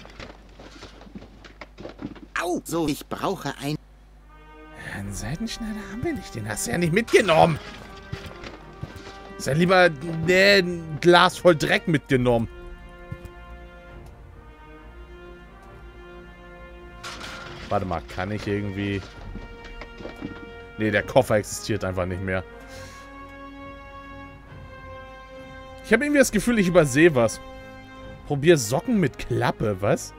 Au! So, ich brauche ein. Einen Seitenschneider haben wir nicht. Den hast du ja nicht mitgenommen. Ist ja lieber ein Glas voll Dreck mitgenommen. Warte mal, kann ich irgendwie... Nee, der Koffer existiert einfach nicht mehr. Ich habe irgendwie das Gefühl, ich übersehe was. Probier Socken mit Klappe, was?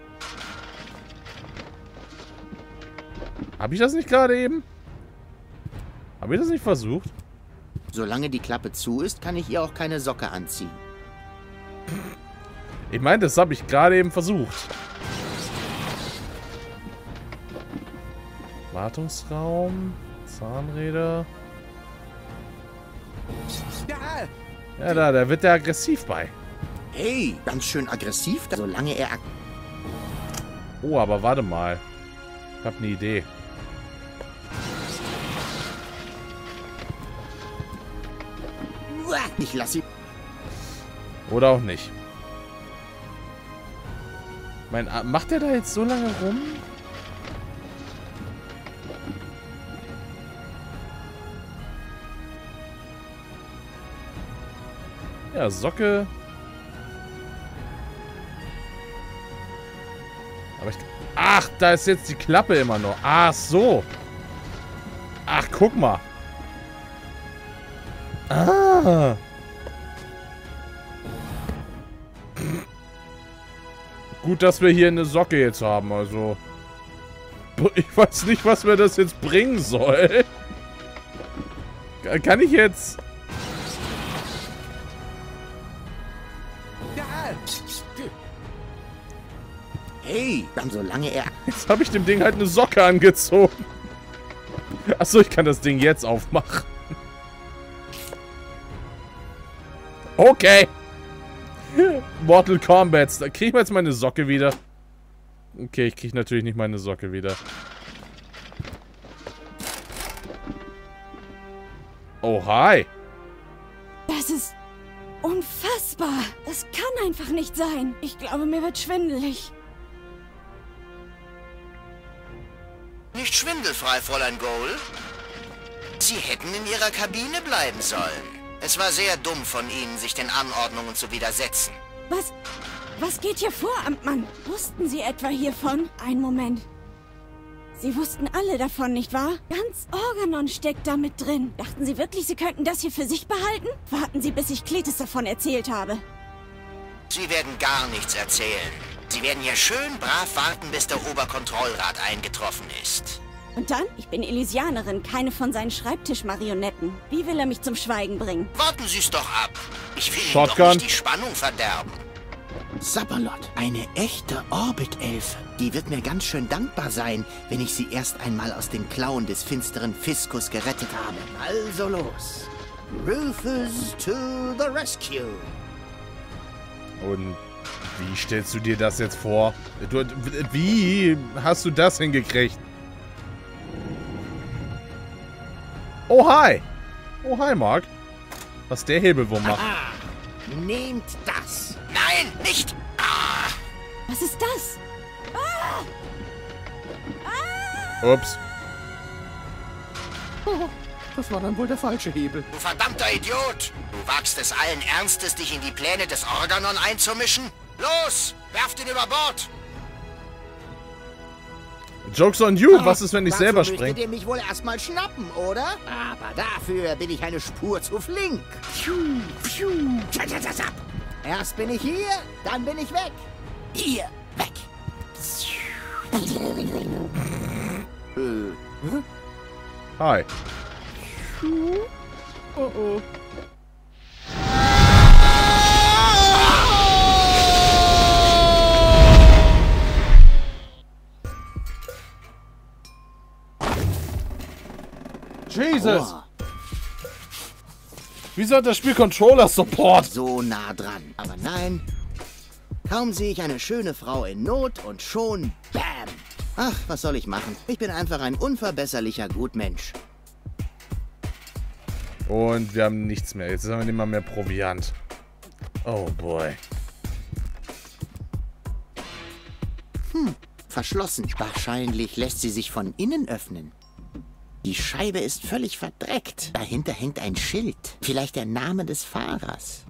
Habe ich das nicht gerade eben? Habe ich das nicht versucht? Solange die Klappe zu ist, kann ich ihr auch keine Socke anziehen. Ich meine, das habe ich gerade eben versucht. Wartungsraum, Zahnräder. Ja, da wird der aggressiv bei. Hey, ganz schön aggressiv, solange er... Oh, aber warte mal. Ich habe eine Idee. Ich lasse ihn... Oder auch nicht. Macht der da jetzt so lange rum? Ja, Socke. Aber ich... Ach, da ist jetzt die Klappe immer noch. Ach so. Ach, guck mal. Ah. Gut, dass wir hier eine Socke jetzt haben, also... Ich weiß nicht, was mir das jetzt bringen soll. Kann ich jetzt... Hey, dann solange er... Jetzt habe ich dem Ding halt eine Socke angezogen. Achso, ich kann das Ding jetzt aufmachen. Okay. Mortal Kombat. Da kriege ich jetzt meine Socke wieder. Okay, ich kriege natürlich nicht meine Socke wieder. Oh, hi. Das ist unfassbar. Das kann einfach nicht sein. Ich glaube, mir wird schwindelig. Nicht schwindelfrei, Fräulein Goal. Sie hätten in Ihrer Kabine bleiben sollen. Es war sehr dumm von Ihnen, sich den Anordnungen zu widersetzen. Was geht hier vor, Amtmann? Wussten Sie etwa hiervon? Einen Moment. Sie wussten alle davon, nicht wahr? Ganz Organon steckt da mit drin. Dachten Sie wirklich, Sie könnten das hier für sich behalten? Warten Sie, bis ich Kletis davon erzählt habe. Sie werden gar nichts erzählen. Sie werden hier schön brav warten, bis der Oberkontrollrat eingetroffen ist. Und dann? Ich bin Elysianerin, keine von seinen Schreibtischmarionetten. Wie will er mich zum Schweigen bringen? Warten Sie es doch ab. Ich will Ihnen doch Shotgun. nicht die Spannung verderben. Sapperlot, eine echte Orbit-Elfe. Die wird mir ganz schön dankbar sein, wenn ich sie erst einmal aus den Klauen des finsteren Fiskus gerettet habe. Also los. Rufus to the rescue. Und wie stellst du dir das jetzt vor? Wie hast du das hingekriegt? Oh, hi. Oh, hi, Mark. Was der Hebelwurm macht. Ah, nehmt das. Nein, nicht. Ah. Was ist das? Ups. Das war dann wohl der falsche Hebel. Du verdammter Idiot! Du wagst es allen Ernstes, dich in die Pläne des Organon einzumischen? Los! Werft ihn über Bord! Joke's on you. Was ist, wenn ich selber springe? Müsstet ihr mich wohl erstmal schnappen, oder? Aber dafür bin ich eine Spur zu flink. Erst bin ich hier, dann bin ich weg. Hier, weg. Hi. Oh oh. Jesus. Oh. Wieso hat das Spiel Controller-Support? So nah dran. Aber nein, kaum sehe ich eine schöne Frau in Not und schon, bam, Ach, was soll ich machen? Ich bin einfach ein unverbesserlicher Gutmensch. Und wir haben nichts mehr. Jetzt haben wir nicht mal mehr Proviant. Oh boy. Verschlossen. Wahrscheinlich lässt sie sich von innen öffnen. Die Scheibe ist völlig verdreckt. Dahinter hängt ein Schild. Vielleicht der Name des Fahrers.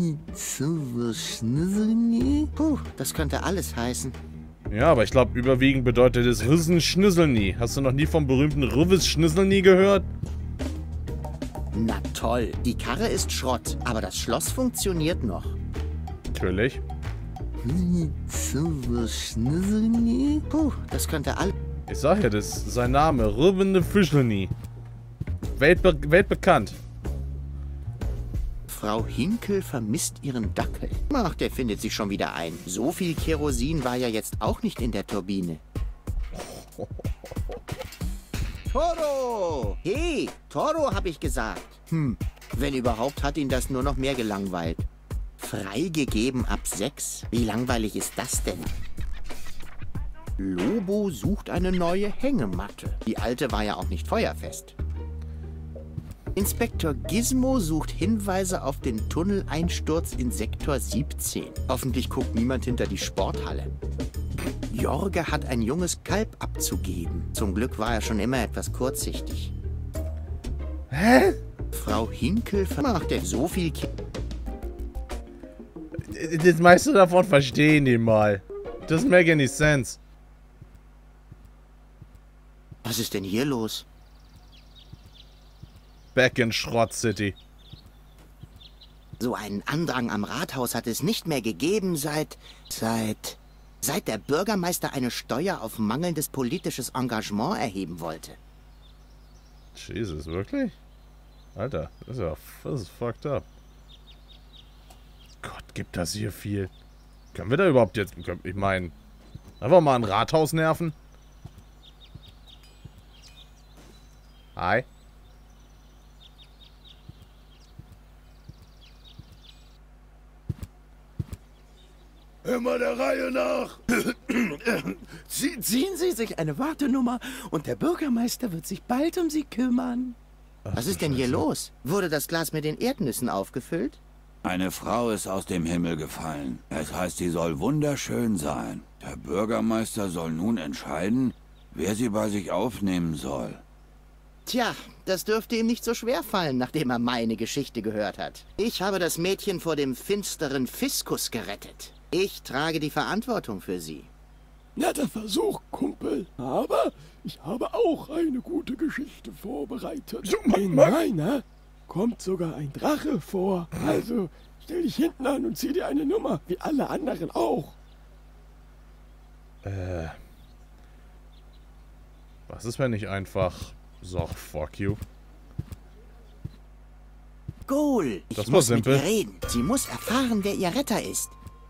Puh, das könnte alles heißen. Ja, aber ich glaube, überwiegend bedeutet es Rissen-Schnüsselnie. Hast du noch nie vom berühmten Rüvis-Schnüsselnie gehört? Na toll, die Karre ist Schrott, aber das Schloss funktioniert noch. Natürlich. Puh, das könnte alles... Ich sag ja, das ist sein Name. Rübende Fischelnie. Weltbekannt. Frau Hinkel vermisst ihren Dackel. Ach, der findet sich schon wieder ein. So viel Kerosin war ja jetzt auch nicht in der Turbine. Toro! Hey, Toro, hab ich gesagt. Wenn überhaupt, hat ihn das nur noch mehr gelangweilt. Freigegeben ab 6? Wie langweilig ist das denn? Lobo sucht eine neue Hängematte. Die alte war ja auch nicht feuerfest. Inspektor Gizmo sucht Hinweise auf den Tunneleinsturz in Sektor 17. Hoffentlich guckt niemand hinter die Sporthalle. Jorge hat ein junges Kalb abzugeben. Zum Glück war er schon immer etwas kurzsichtig. Hä? Frau Hinkel vermacht so viel Das meiste davon verstehen die mal. Das make any sense. Was ist denn hier los? Back in Schrott City. So einen Andrang am Rathaus hat es nicht mehr gegeben seit der Bürgermeister eine Steuer auf mangelndes politisches Engagement erheben wollte. Jesus, wirklich? Alter, das ist fucked up. Gott, gibt das hier viel. Können wir da überhaupt jetzt... Ich meine, einfach mal ein Rathaus nerven? Hi. Immer der Reihe nach. Ziehen Sie sich eine Wartenummer und der Bürgermeister wird sich bald um Sie kümmern. Was ist denn hier los? Wurde das Glas mit den Erdnüssen aufgefüllt? Eine Frau ist aus dem Himmel gefallen. Es heißt, sie soll wunderschön sein. Der Bürgermeister soll nun entscheiden, wer sie bei sich aufnehmen soll. Tja, das dürfte ihm nicht so schwer fallen, nachdem er meine Geschichte gehört hat. Ich habe das Mädchen vor dem finsteren Fiskus gerettet. Ich trage die Verantwortung für sie. Netter Versuch, Kumpel. Aber ich habe auch eine gute Geschichte vorbereitet. In meiner kommt sogar ein Drache vor. Also stell dich hinten an und zieh dir eine Nummer, wie alle anderen auch. Was ist, wenn ich einfach... So, fuck you. Goal, ich muss mit ihr reden. Sie muss erfahren, wer ihr Retter ist.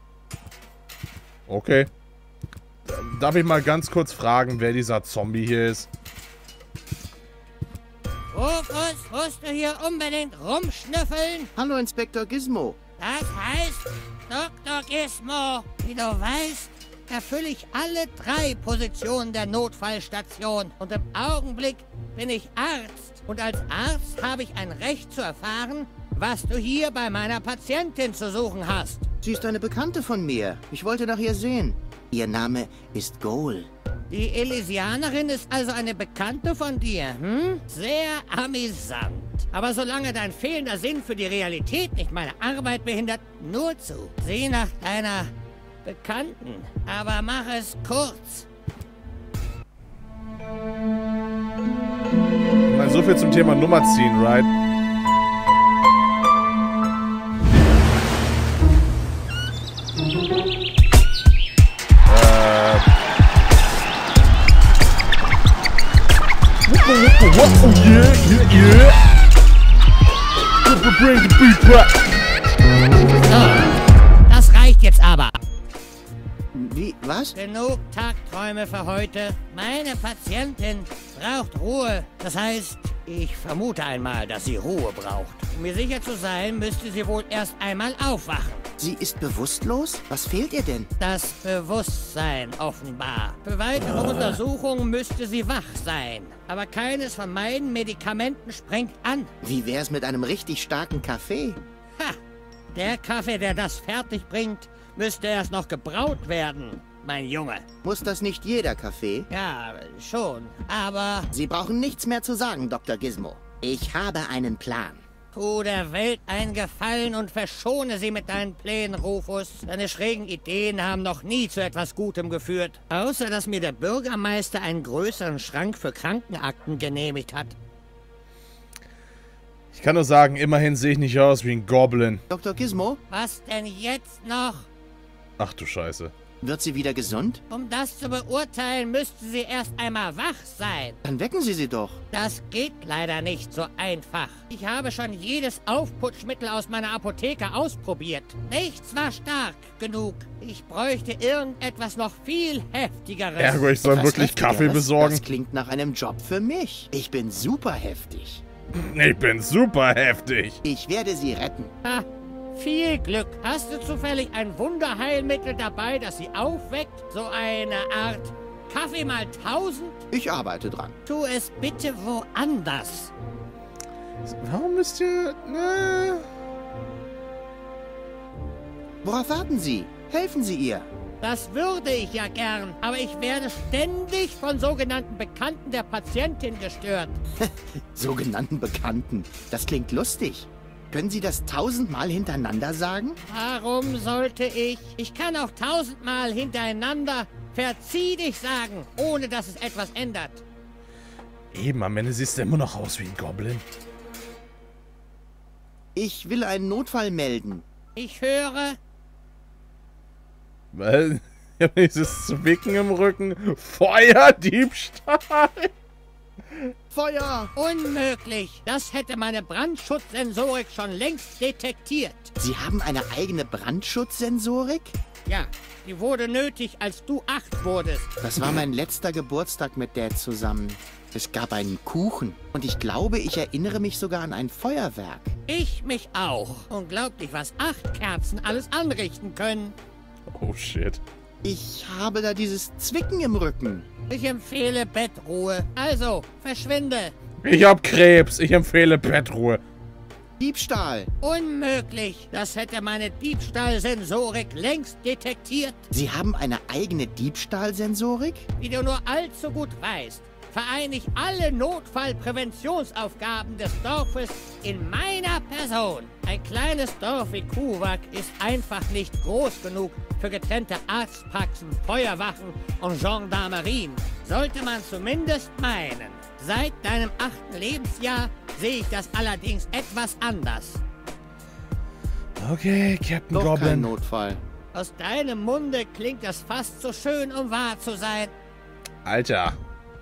Okay. Darf ich mal ganz kurz fragen, wer dieser Zombie hier ist? Rufus, musst du hier unbedingt rumschnüffeln? Hallo, Inspektor Gizmo. Das heißt, Dr. Gizmo, wie du weißt, erfülle ich alle 3 Positionen der Notfallstation. Und im Augenblick bin ich Arzt. Und als Arzt habe ich ein Recht zu erfahren, was du hier bei meiner Patientin zu suchen hast. Sie ist eine Bekannte von mir. Ich wollte nach ihr sehen. Ihr Name ist Goal. Die Elysianerin ist also eine Bekannte von dir, hm? Sehr amüsant. Aber solange dein fehlender Sinn für die Realität nicht meine Arbeit behindert, nur zu. Sieh nach deiner Bekannten, aber mach es kurz. Ich meine, so viel zum Thema Nummer ziehen, right? Oh yeah, yeah, yeah. Bring the beat back. So, das reicht jetzt aber. Wie, was? Genug Tagträume für heute. Meine Patientin braucht Ruhe. Das heißt, ich vermute einmal, dass sie Ruhe braucht. Um mir sicher zu sein, müsste sie wohl erst einmal aufwachen. Sie ist bewusstlos? Was fehlt ihr denn? Das Bewusstsein offenbar. Für weitere Untersuchungen müsste sie wach sein. Aber keines von meinen Medikamenten springt an. Wie wär's mit einem richtig starken Kaffee? Ha! Der Kaffee, der das fertig bringt, müsste erst noch gebraut werden, mein Junge. Muss das nicht jeder Kaffee? Ja, schon, aber... Sie brauchen nichts mehr zu sagen, Dr. Gizmo. Ich habe einen Plan. Tu der Welt einen Gefallen und verschone sie mit deinen Plänen, Rufus. Deine schrägen Ideen haben noch nie zu etwas Gutem geführt. Außer, dass mir der Bürgermeister einen größeren Schrank für Krankenakten genehmigt hat. Ich kann nur sagen, immerhin sehe ich nicht aus wie ein Goblin. Dr. Gizmo? Was denn jetzt noch? Ach du Scheiße. Wird sie wieder gesund? Um das zu beurteilen, müsste sie erst einmal wach sein. Dann wecken Sie sie doch. Das geht leider nicht so einfach. Ich habe schon jedes Aufputschmittel aus meiner Apotheke ausprobiert. Nichts war stark genug. Ich bräuchte irgendetwas noch viel Heftigeres. Ergo, ich soll wirklich Kaffee besorgen. Das klingt nach einem Job für mich. Ich bin super heftig. Ich bin super heftig. Ich werde Sie retten. Ha, viel Glück. Hast du zufällig ein Wunderheilmittel dabei, das sie aufweckt? So eine Art Kaffee mal 1000? Ich arbeite dran. Tu es bitte woanders. Warum müsst ihr... Worauf warten Sie? Helfen Sie ihr. Das würde ich ja gern, aber ich werde ständig von sogenannten Bekannten der Patientin gestört. Sogenannten Bekannten? Das klingt lustig. Können Sie das 1000-mal hintereinander sagen? Warum sollte ich? Ich kann auch 1000-mal hintereinander verzieh dich sagen, ohne dass es etwas ändert. Eben, am Ende siehst du immer noch aus wie ein Goblin. Ich will einen Notfall melden. Ich höre... Weil, ich habe dieses Zwicken im Rücken. Feuer, Diebstahl. Feuer! Unmöglich. Das hätte meine Brandschutzsensorik schon längst detektiert. Sie haben eine eigene Brandschutzsensorik? Ja, die wurde nötig, als du 8 wurdest. Das war mein letzter Geburtstag mit Dad zusammen. Es gab einen Kuchen. Und ich glaube, ich erinnere mich sogar an ein Feuerwerk. Ich mich auch. Unglaublich, was 8 Kerzen alles anrichten können. Oh, shit. Ich habe da dieses Zwicken im Rücken. Ich empfehle Bettruhe. Also, verschwinde. Ich hab Krebs. Ich empfehle Bettruhe. Diebstahl. Unmöglich. Das hätte meine Diebstahlsensorik längst detektiert. Sie haben eine eigene Diebstahlsensorik? Wie du nur allzu gut weißt, vereine ich alle Notfallpräventionsaufgaben des Dorfes in meiner Person. Ein kleines Dorf wie Kuwak ist einfach nicht groß genug für getrennte Arztpraxen, Feuerwachen und Gendarmerien. Sollte man zumindest meinen. Seit deinem 8. Lebensjahr sehe ich das allerdings etwas anders. Okay, Captain Doch Goblin. kein Notfall. Aus deinem Munde klingt es fast so schön, um wahr zu sein. Alter.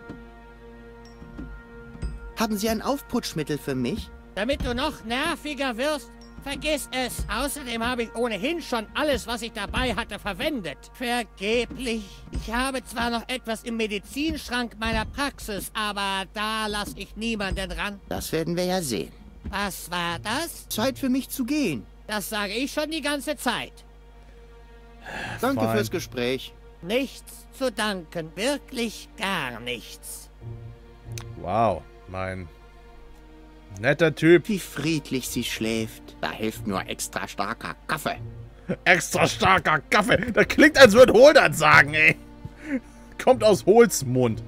Haben Sie ein Aufputschmittel für mich? Damit du noch nerviger wirst, vergiss es. Außerdem habe ich ohnehin schon alles, was ich dabei hatte, verwendet. Vergeblich. Ich habe zwar noch etwas im Medizinschrank meiner Praxis, aber da lasse ich niemanden ran. Das werden wir ja sehen. Was war das? Zeit für mich zu gehen. Das sage ich schon die ganze Zeit. Danke Fein. fürs Gespräch. Nichts zu danken. Wirklich gar nichts. Wow, mein netter Typ. Wie friedlich sie schläft. Da hilft nur extra starker Kaffee. Extra starker Kaffee. Das klingt, als würde Hol das sagen, ey. Kommt aus Hols Mund.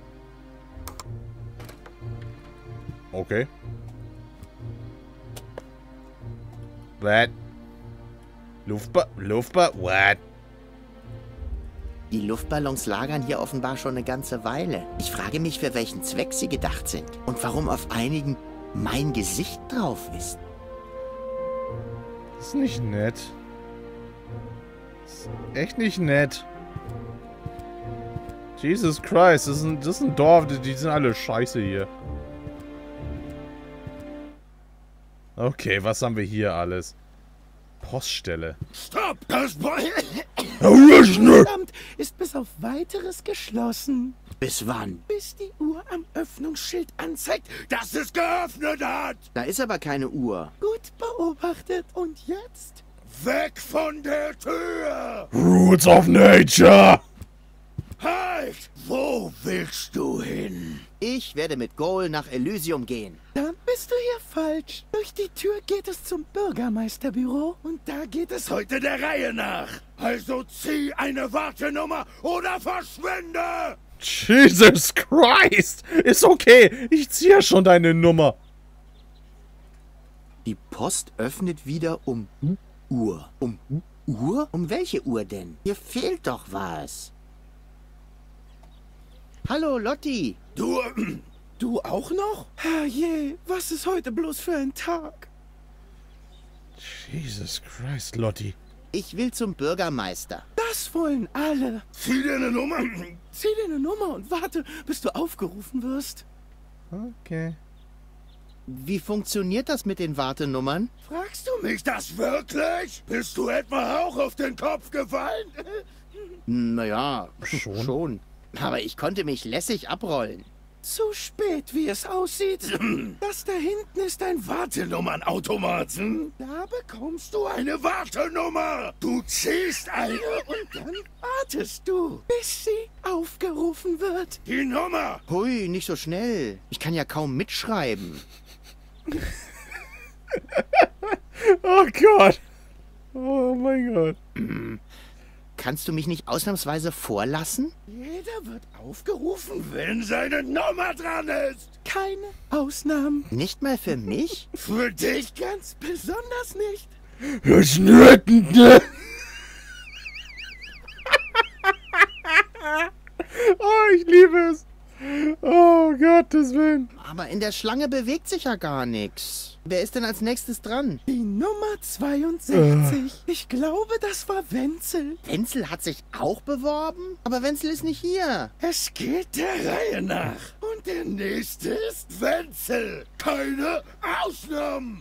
Okay. What? What? Die Luftballons lagern hier offenbar schon eine ganze Weile. Ich frage mich, für welchen Zweck sie gedacht sind. Und warum auf einigen mein Gesicht drauf ist. Das ist nicht nett. Das ist echt nicht nett. Jesus Christ, das ist ein Dorf, die sind alle scheiße hier. Okay, was haben wir hier alles? Poststelle. Stopp! Das Verdammt, ist bis auf Weiteres geschlossen. Bis wann? Bis die Uhr am Öffnungsschild anzeigt, dass es geöffnet hat. Da ist aber keine Uhr. Gut beobachtet. Und jetzt Weg von der Tür! Roots of Nature! Halt! Wo willst du hin? Ich werde mit Goal nach Elysium gehen. Dann bist du hier falsch. Durch die Tür geht es zum Bürgermeisterbüro und da geht es Heute der Reihe nach. Also zieh eine Wartenummer oder verschwinde! Jesus Christ! Ist okay, ich ziehe ja schon deine Nummer. Die Post öffnet wieder um Uhr. Um Uhr? Um welche Uhr denn? Hier fehlt doch was. Hallo, Lotti. Du auch noch? Herrje, was ist heute bloß für ein Tag? Jesus Christ, Lotti. Ich will zum Bürgermeister. Das wollen alle. Zieh dir eine Nummer. Zieh dir eine Nummer und warte, bis du aufgerufen wirst. Okay. Wie funktioniert das mit den Wartenummern? Fragst du mich das wirklich? Bist du etwa auch auf den Kopf gefallen? Naja, Schon. schon. Aber ich konnte mich lässig abrollen. Zu spät, wie es aussieht. Das da hinten ist ein Wartenummernautomaten? Da bekommst du Eine Wartenummer! Du ziehst eine und dann wartest du, bis sie aufgerufen wird. die Nummer! Hui, nicht so schnell. Ich kann ja kaum mitschreiben. Oh Gott. Oh mein Gott. Kannst du mich nicht ausnahmsweise vorlassen? Jeder wird aufgerufen, Wenn seine Nummer dran ist! keine Ausnahmen. Nicht mal für mich? Für dich? Ganz besonders nicht. Das Nötende. Oh, ich liebe es. Oh, Gottes Willen. Aber in der Schlange bewegt sich ja gar nichts. Wer ist denn als nächstes dran? Die Nummer 62. Ich glaube, das war Wenzel. Wenzel hat sich auch beworben? Aber Wenzel ist nicht hier. Es geht der Reihe nach. Und der nächste ist Wenzel. Keine Ausnahmen!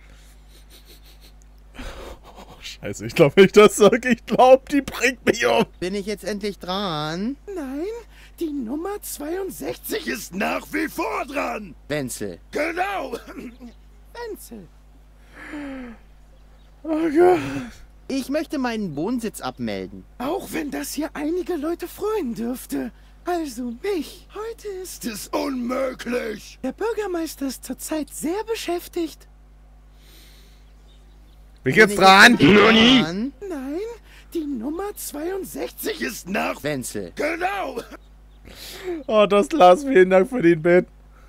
Oh, Scheiße, ich glaube nicht, das sag. Ich glaube, die bringt mich um. Bin ich jetzt endlich dran? Nein, die Nummer 62 Ist nach wie vor dran! Wenzel. Genau! Wenzel. Oh Gott. Ich möchte meinen Wohnsitz abmelden. Auch wenn das hier einige Leute freuen dürfte. Also mich. Heute ist Das ist unmöglich! der Bürgermeister ist zurzeit sehr beschäftigt. Bin ich jetzt Bin dran? dran? Nein, die Nummer 62 Ist nach... Wenzel. Genau! Oh, das Glas, vielen Dank für den Bett.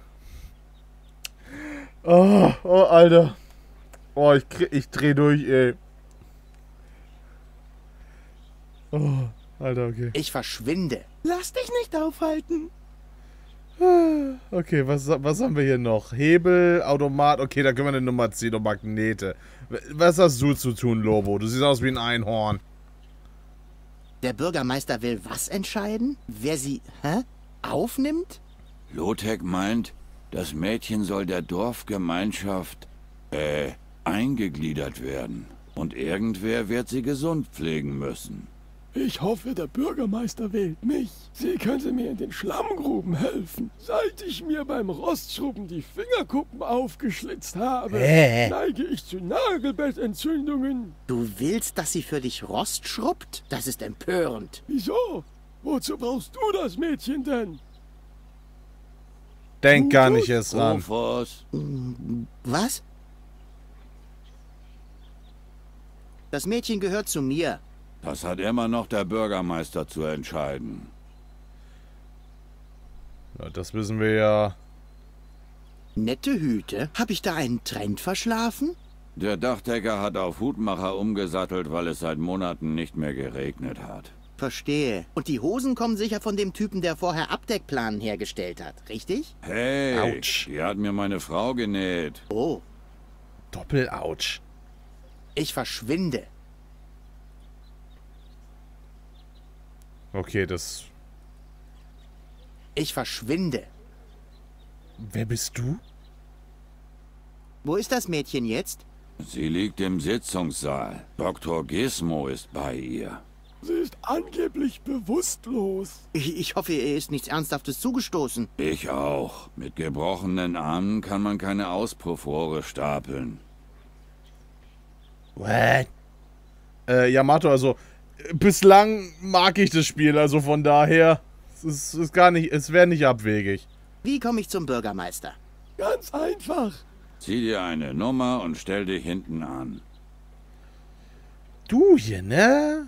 Oh, oh, Alter. Oh, ich dreh durch, ey. Oh, Alter, okay. Ich verschwinde. Lass dich nicht aufhalten. Okay, was haben wir hier noch? Hebel, Automat, okay, da können wir eine Nummer ziehen und Magnete. Was hast du zu tun, Lobo? Du siehst aus wie ein Einhorn. Der Bürgermeister will was entscheiden? Wer sie, aufnimmt? Lothek meint, das Mädchen soll der Dorfgemeinschaft, eingegliedert werden. Und irgendwer wird sie gesund pflegen müssen. Ich hoffe, der Bürgermeister wählt mich. Sie könnte mir in den Schlammgruben helfen. Seit ich mir beim Rostschrubben die Fingerkuppen aufgeschlitzt habe, neige ich zu Nagelbettentzündungen. Du willst, dass sie für dich Rost schrubbt? Das ist empörend. Wieso? Wozu brauchst du das Mädchen denn? Denk gar nicht erst ran. Rufus, Was? Das Mädchen gehört zu mir. das hat immer noch der Bürgermeister zu entscheiden. Ja, das wissen wir ja. Nette Hüte? Hab ich da einen Trend verschlafen? Der Dachdecker hat auf Hutmacher umgesattelt, weil es seit Monaten nicht mehr geregnet hat. Verstehe. Und die Hosen kommen sicher von dem Typen, der vorher Abdeckplanen hergestellt hat, richtig? Hey, Autsch. die hat mir meine Frau genäht. Oh, Doppel-Ouch. ich verschwinde. Okay, das... Ich verschwinde. Wer bist du? Wo ist das Mädchen jetzt? Sie liegt im Sitzungssaal. Dr. Gizmo ist bei ihr. Sie ist angeblich bewusstlos. Ich hoffe, ihr ist nichts Ernsthaftes zugestoßen. Ich auch. Mit gebrochenen Armen kann man keine Auspuffrohre stapeln. What? Yamato, also bislang mag ich das Spiel, also von daher, es wäre nicht abwegig. Wie komme ich zum Bürgermeister? Ganz einfach. Zieh dir eine Nummer und stell dich hinten an. Du hier, ne?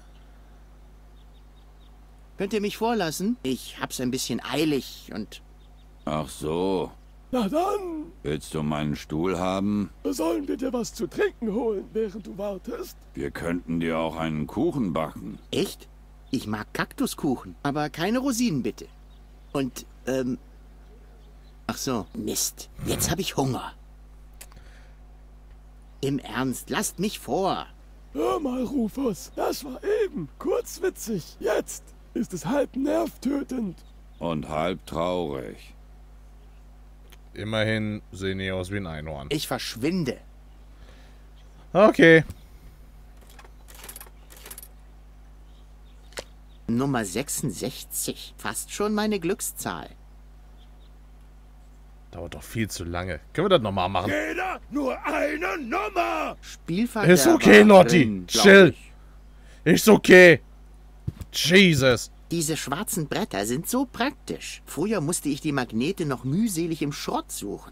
Könnt ihr mich vorlassen? Ich hab's ein bisschen eilig und... Ach so. Na dann, Willst du meinen Stuhl haben? sollen wir dir was zu trinken holen, während du wartest? Wir könnten dir auch einen Kuchen backen. Echt? Ich mag Kaktuskuchen, aber keine Rosinen bitte. Und, Ach so, Mist. Jetzt habe ich Hunger. Im Ernst, lasst mich vor. Hör mal, Rufus, das war eben kurz witzig. Jetzt ist es halb nervtötend. Und halb traurig. Immerhin sehen die aus wie ein Einhorn. Ich verschwinde. Okay. Nummer 66. Fast schon meine Glückszahl. Dauert doch viel zu lange. Können wir das nochmal machen? Jeder nur eine Nummer! Spielverderber. Ist okay, Lotti. drin, glaub Chill. ich. Ist okay. Jesus. Diese schwarzen Bretter sind so praktisch. Früher musste ich die Magnete noch mühselig im Schrott suchen.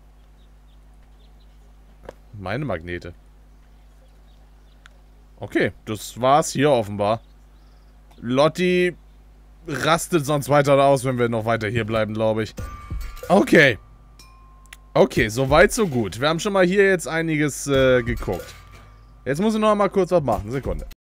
Meine Magnete. Okay, das war's hier offenbar. Lotti rastet sonst weiter aus, wenn wir noch weiter hier bleiben, glaube ich. Okay. Okay, soweit, so gut. Wir haben schon mal hier jetzt einiges geguckt. Jetzt muss ich noch mal kurz was machen. Sekunde.